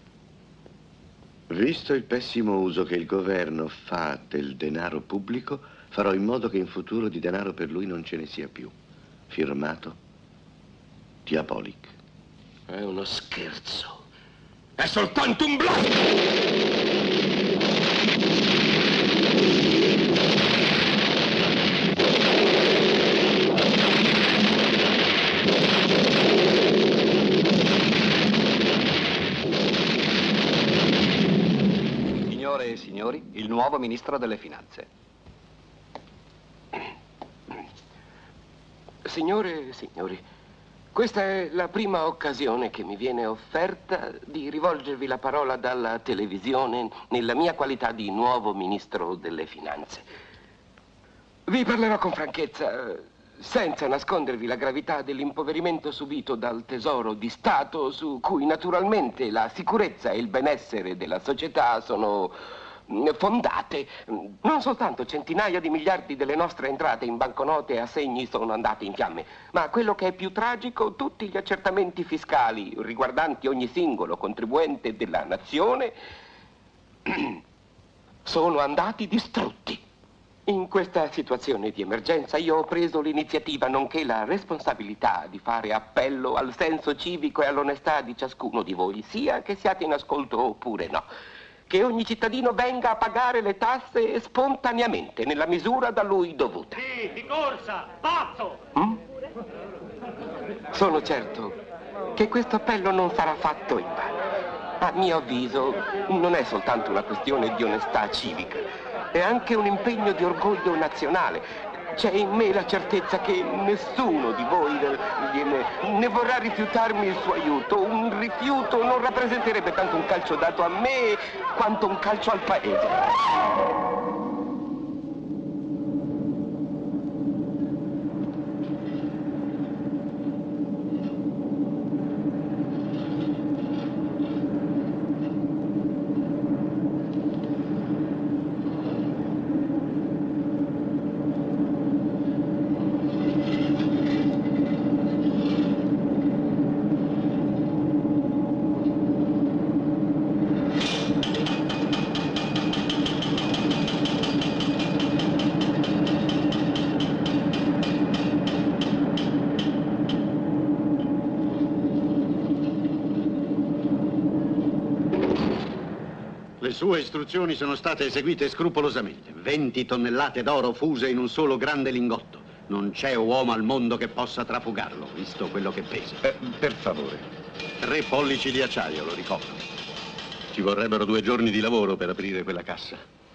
Visto il pessimo uso che il governo fa del denaro pubblico, farò in modo che in futuro di denaro per lui non ce ne sia più. Firmato Diabolic. È uno scherzo. È soltanto un bluff! Signore e signori, il nuovo ministro delle finanze. Signore e signori, questa è la prima occasione che mi viene offerta di rivolgervi la parola dalla televisione nella mia qualità di nuovo ministro delle finanze. Vi parlerò con franchezza, senza nascondervi la gravità dell'impoverimento subito dal tesoro di Stato, su cui naturalmente la sicurezza e il benessere della società sono fondate. Non soltanto centinaia di miliardi delle nostre entrate in banconote e assegni sono andate in fiamme, ma quello che è più tragico, tutti gli accertamenti fiscali riguardanti ogni singolo contribuente della nazione sono andati distrutti. In questa situazione di emergenza io ho preso l'iniziativa nonché la responsabilità di fare appello al senso civico e all'onestà di ciascuno di voi, sia che siate in ascolto oppure no. Che ogni cittadino venga a pagare le tasse spontaneamente, nella misura da lui dovuta. Sì, di corsa, pazzo! Mm? Sono certo che questo appello non sarà fatto in vano. A mio avviso non è soltanto una questione di onestà civica, è anche un impegno di orgoglio nazionale. C'è in me la certezza che nessuno di voi ne, ne vorrà rifiutarmi il suo aiuto. Un rifiuto non rappresenterebbe tanto un calcio dato a me quanto un calcio al paese. Le sue istruzioni sono state eseguite scrupolosamente. venti tonnellate d'oro fuse in un solo grande lingotto. Non c'è uomo al mondo che possa trafugarlo, visto quello che pesa. Eh, per favore. Tre pollici di acciaio, lo ricordo. Ci vorrebbero due giorni di lavoro per aprire quella cassa.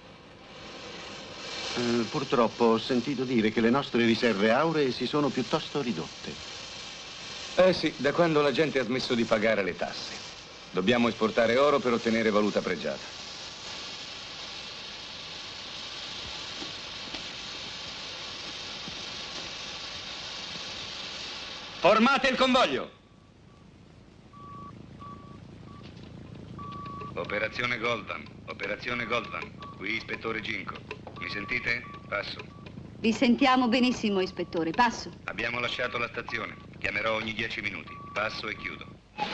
Eh, purtroppo ho sentito dire che le nostre riserve auree si sono piuttosto ridotte. Eh sì, da quando la gente ha smesso di pagare le tasse. Dobbiamo esportare oro per ottenere valuta pregiata. Formate il convoglio! Operazione Goldvan, operazione Goldvan. Qui ispettore Ginko. Mi sentite? Passo. Vi sentiamo benissimo, ispettore. Passo. Abbiamo lasciato la stazione. Chiamerò ogni dieci minuti. Passo e chiudo.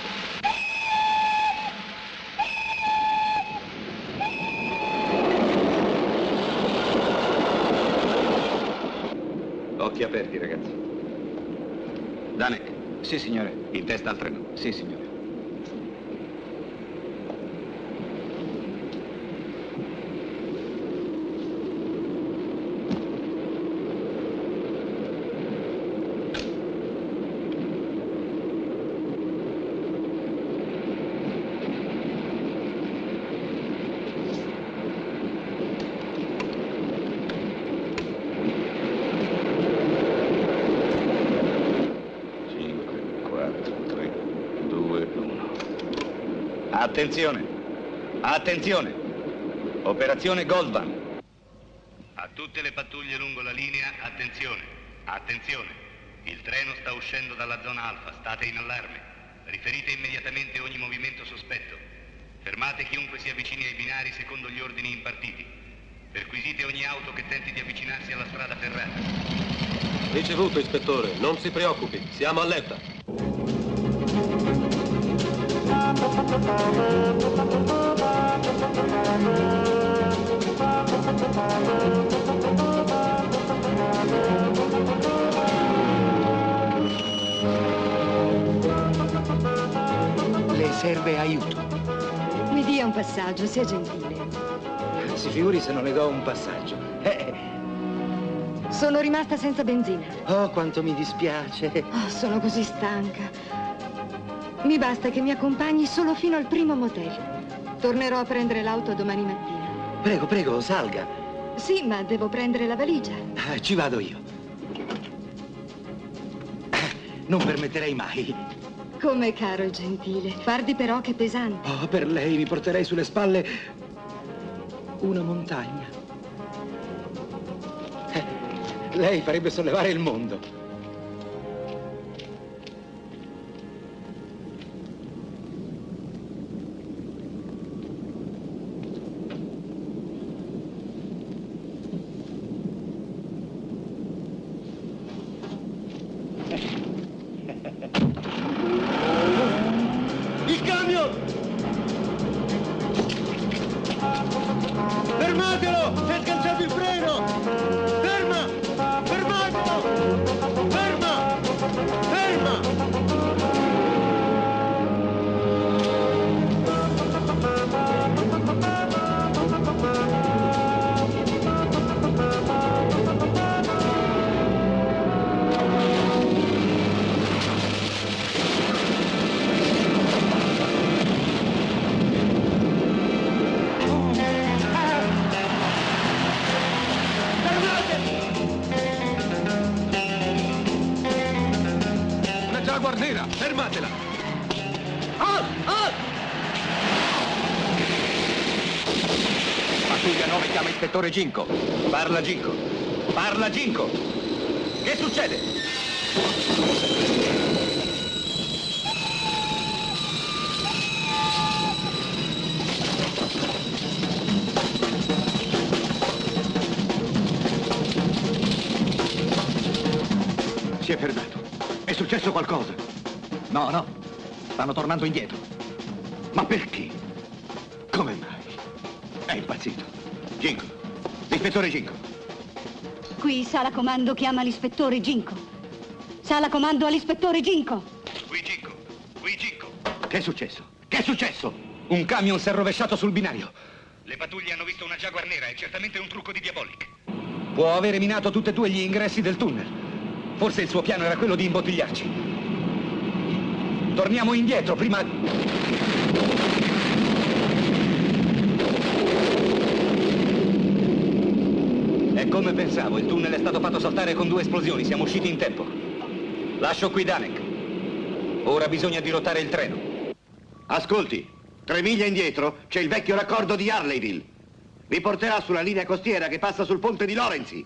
Occhi aperti, ragazzi. Danek. Sì, signore. In testa al treno. Sì, signore. Attenzione! Attenzione! Operazione Goldman. A tutte le pattuglie lungo la linea, attenzione! Attenzione! Il treno sta uscendo dalla zona Alfa, state in allarme. Riferite immediatamente ogni movimento sospetto. Fermate chiunque si avvicini ai binari secondo gli ordini impartiti. Perquisite ogni auto che tenti di avvicinarsi alla strada ferrata. Ricevuto, ispettore. Non si preoccupi, siamo allerta. Le serve aiuto. Mi dia un passaggio, sia gentile. Si figuri se non le do un passaggio. Eh. Sono rimasta senza benzina. Oh, quanto mi dispiace. Oh, sono così stanca. Mi basta che mi accompagni solo fino al primo motel. Tornerò a prendere l'auto domani mattina. Prego, prego, salga. Sì, ma devo prendere la valigia. Ah, ci vado io. Non permetterei mai. Come caro e gentile. Guardi però che pesante. Oh, per lei mi porterei sulle spalle una montagna. Eh, lei farebbe sollevare il mondo. Fermatelo! Si è sganciato il freno! Ferma! Fermatelo! Ferma! Ferma! Guardera, fermatela! Ah! Ah! Pattuglia nove chiama ispettore Ginko. Parla Ginko. Parla Ginko. Che succede? Si è fermato. È successo qualcosa? No, no. Stanno tornando indietro. Ma perché? Come mai? È impazzito. Ginko. Ispettore Ginko. Qui, sala comando chiama l'ispettore Ginko. Sala comando all'ispettore Ginko. Qui Ginko. Qui Ginko. Che è successo? Che è successo? Un camion si è rovesciato sul binario. Le pattuglie hanno visto una Jaguar nera. È certamente un trucco di Diabolic. Può avere minato tutti e due gli ingressi del tunnel. Forse il suo piano era quello di imbottigliarci. Torniamo indietro, prima... È come pensavo, il tunnel è stato fatto saltare con due esplosioni, siamo usciti in tempo. Lascio qui Danek. Ora bisogna dirottare il treno. Ascolti, tre miglia indietro c'è il vecchio raccordo di Harleyville. Vi porterà sulla linea costiera che passa sul ponte di Lorenzi.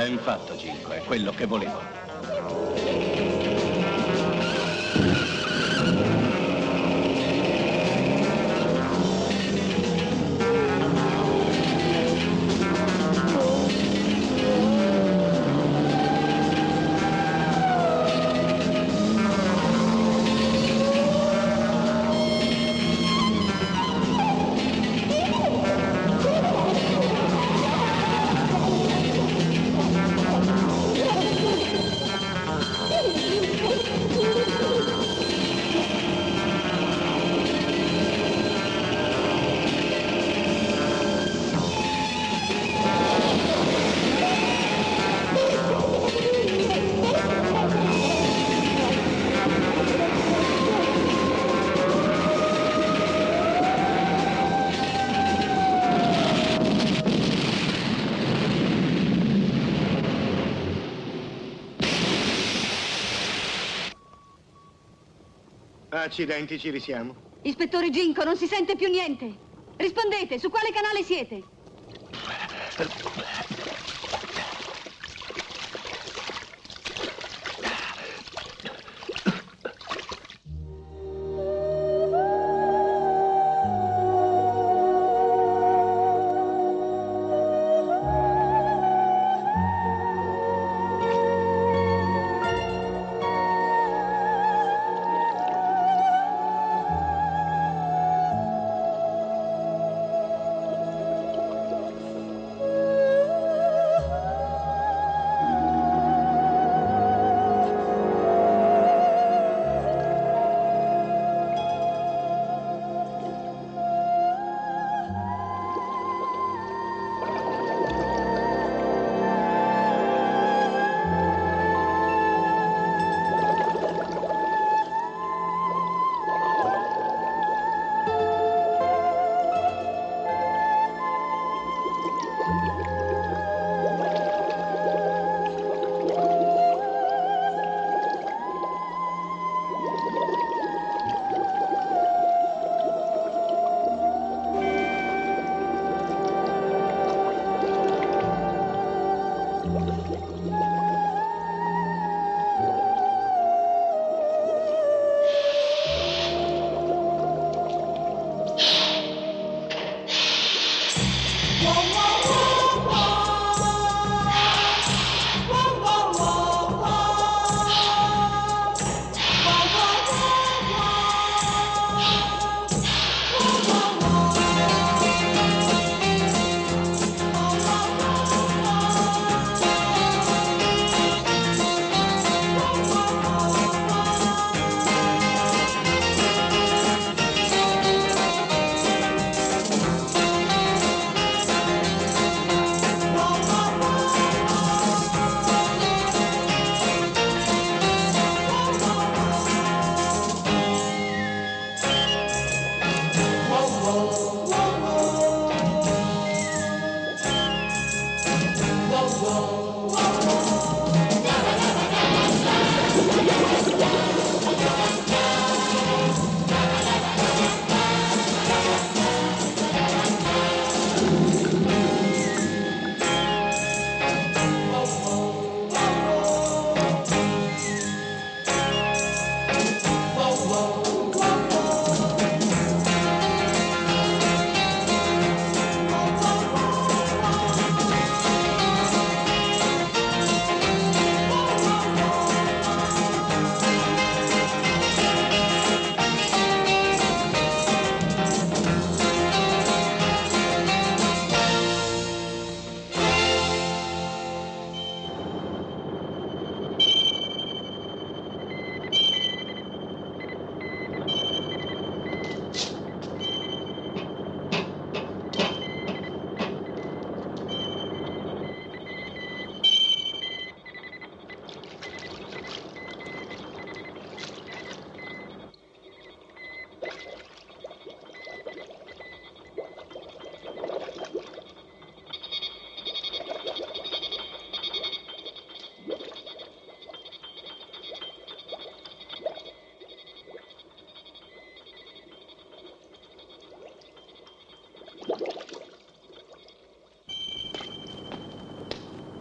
Ben fatto, Ginko, è quello che volevo. Accidenti, ci risiamo. Ispettore Ginko, non si sente più niente. Rispondete, su quale canale siete?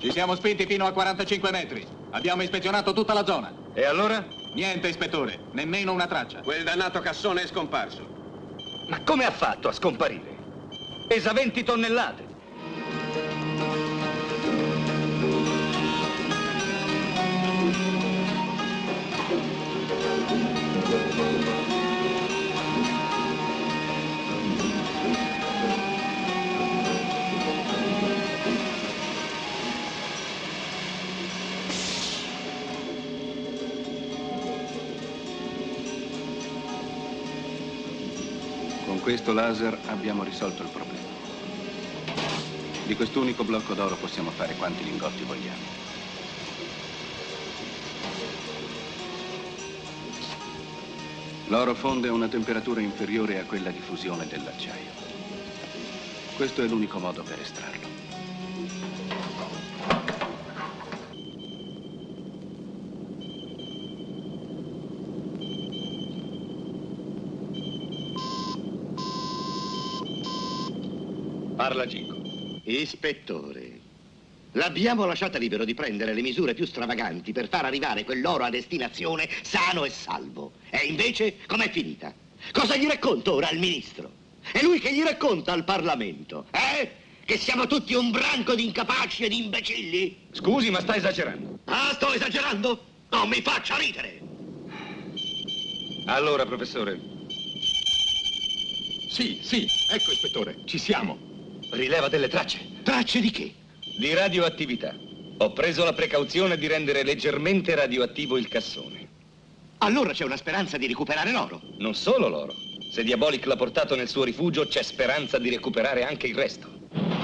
Ci siamo spinti fino a quarantacinque metri. Abbiamo ispezionato tutta la zona. E allora? Niente, ispettore. Nemmeno una traccia. Quel dannato cassone è scomparso. Ma come ha fatto a scomparire? Pesa venti tonnellate. Con questo laser abbiamo risolto il problema. Di quest'unico blocco d'oro possiamo fare quanti lingotti vogliamo. L'oro fonde a una temperatura inferiore a quella di fusione dell'acciaio. Questo è l'unico modo per estrarlo. Parla, Ginko. Ispettore, l'abbiamo lasciata libero di prendere le misure più stravaganti per far arrivare quell'oro a destinazione sano e salvo. E invece, com'è finita? Cosa gli racconto ora al ministro? È lui che gli racconta al Parlamento, eh? Che siamo tutti un branco di incapaci e di imbecilli? Scusi, ma sta esagerando. Ah, sto esagerando? Non mi faccia ridere! Allora, professore. Sì, sì, ecco, ispettore, ci siamo. Rileva delle tracce. Tracce di che? Di radioattività. Ho preso la precauzione di rendere leggermente radioattivo il cassone. Allora c'è una speranza di recuperare l'oro. Non solo l'oro. Se Diabolic l'ha portato nel suo rifugio, c'è speranza di recuperare anche il resto.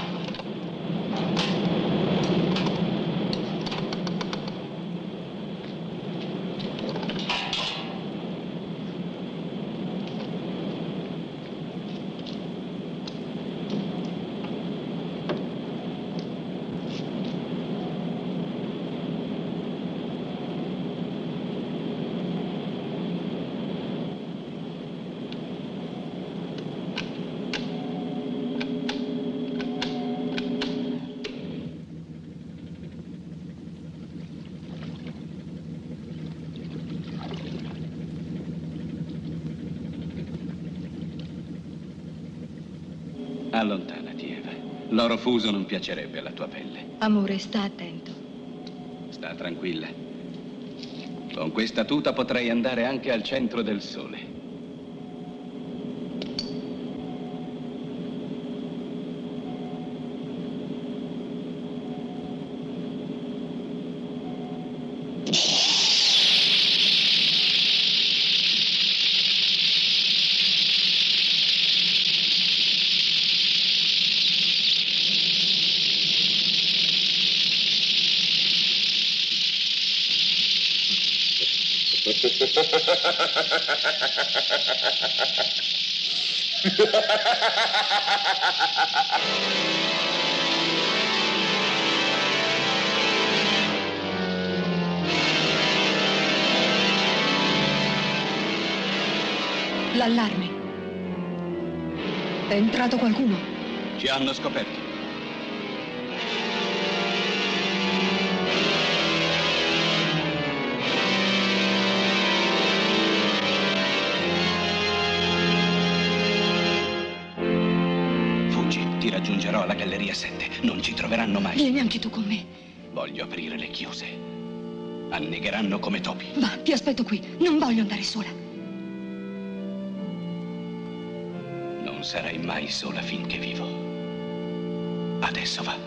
Allontanati, Eva. L'oro fuso non piacerebbe alla tua pelle. Amore, sta attento. Sta tranquilla. Con questa tuta potrei andare anche al centro del sole. L'allarme. È entrato qualcuno. Ci hanno scoperto. Ti raggiungerò alla Galleria sette. Non ci troveranno mai. Vieni anche tu con me. Voglio aprire le chiuse. Annegheranno come topi. Va, ti aspetto qui. Non voglio andare sola. Non sarai mai sola finché vivo. Adesso va.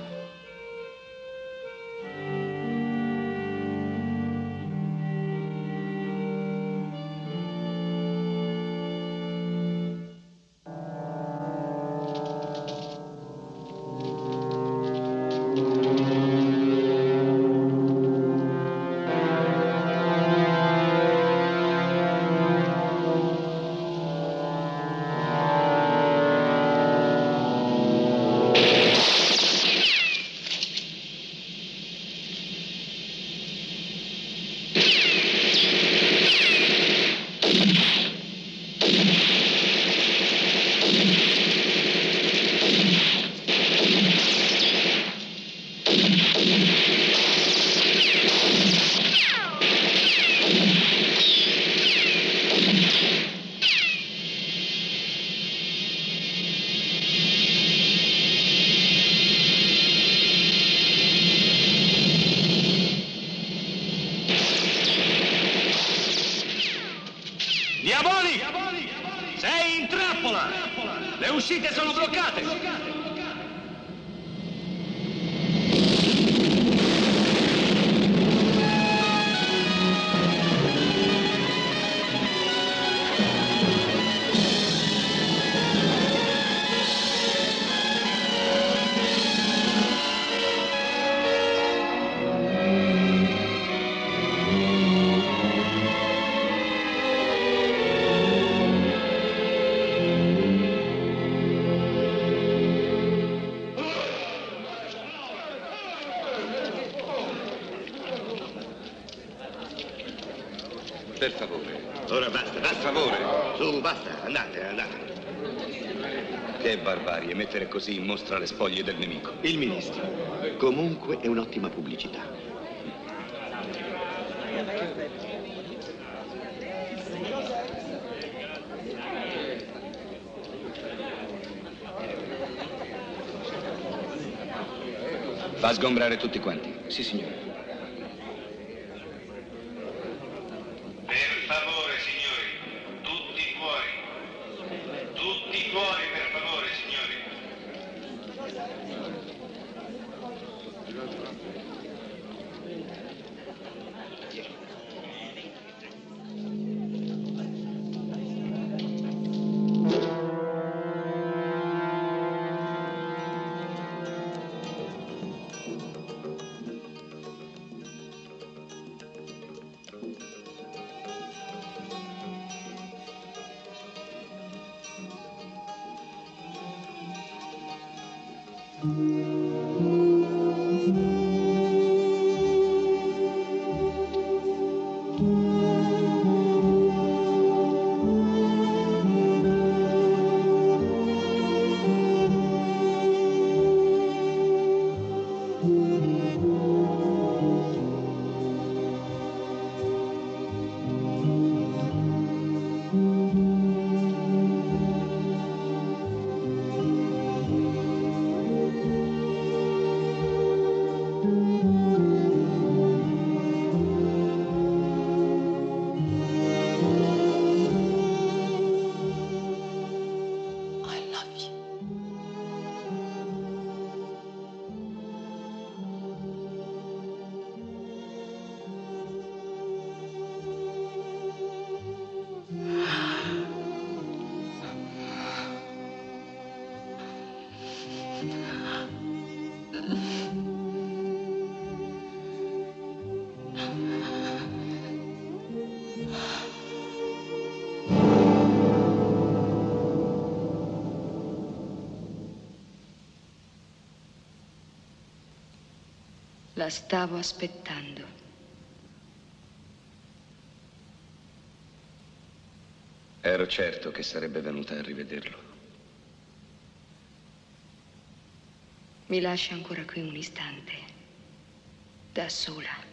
Diabolic! Sei in trappola! Le uscite sono bloccate! Per favore. Ora basta, Per favore. Su, basta, andate, andate. Che barbarie, mettere così in mostra le spoglie del nemico. Il ministro. Comunque è un'ottima pubblicità. Fa sgombrare tutti quanti. Sì, signore. Per favore, signori, tutti fuori. Tutti fuori, per favore, signori. La stavo aspettando. Ero certo che sarebbe venuta a rivederlo. Mi lascia ancora qui un istante, da sola.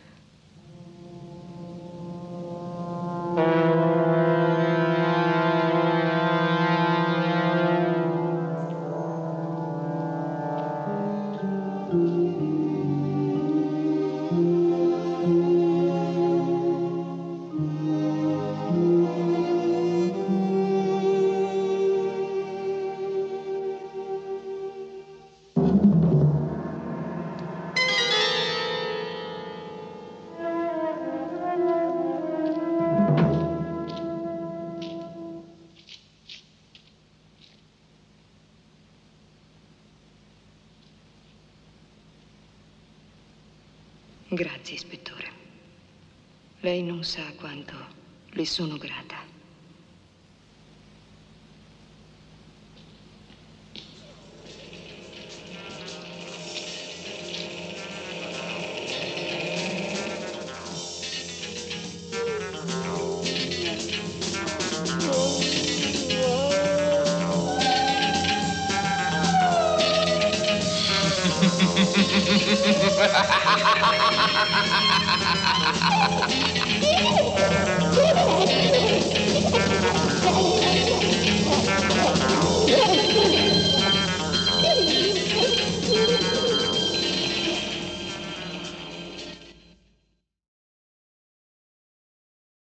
Grazie, ispettore. Lei non sa quanto le sono grata.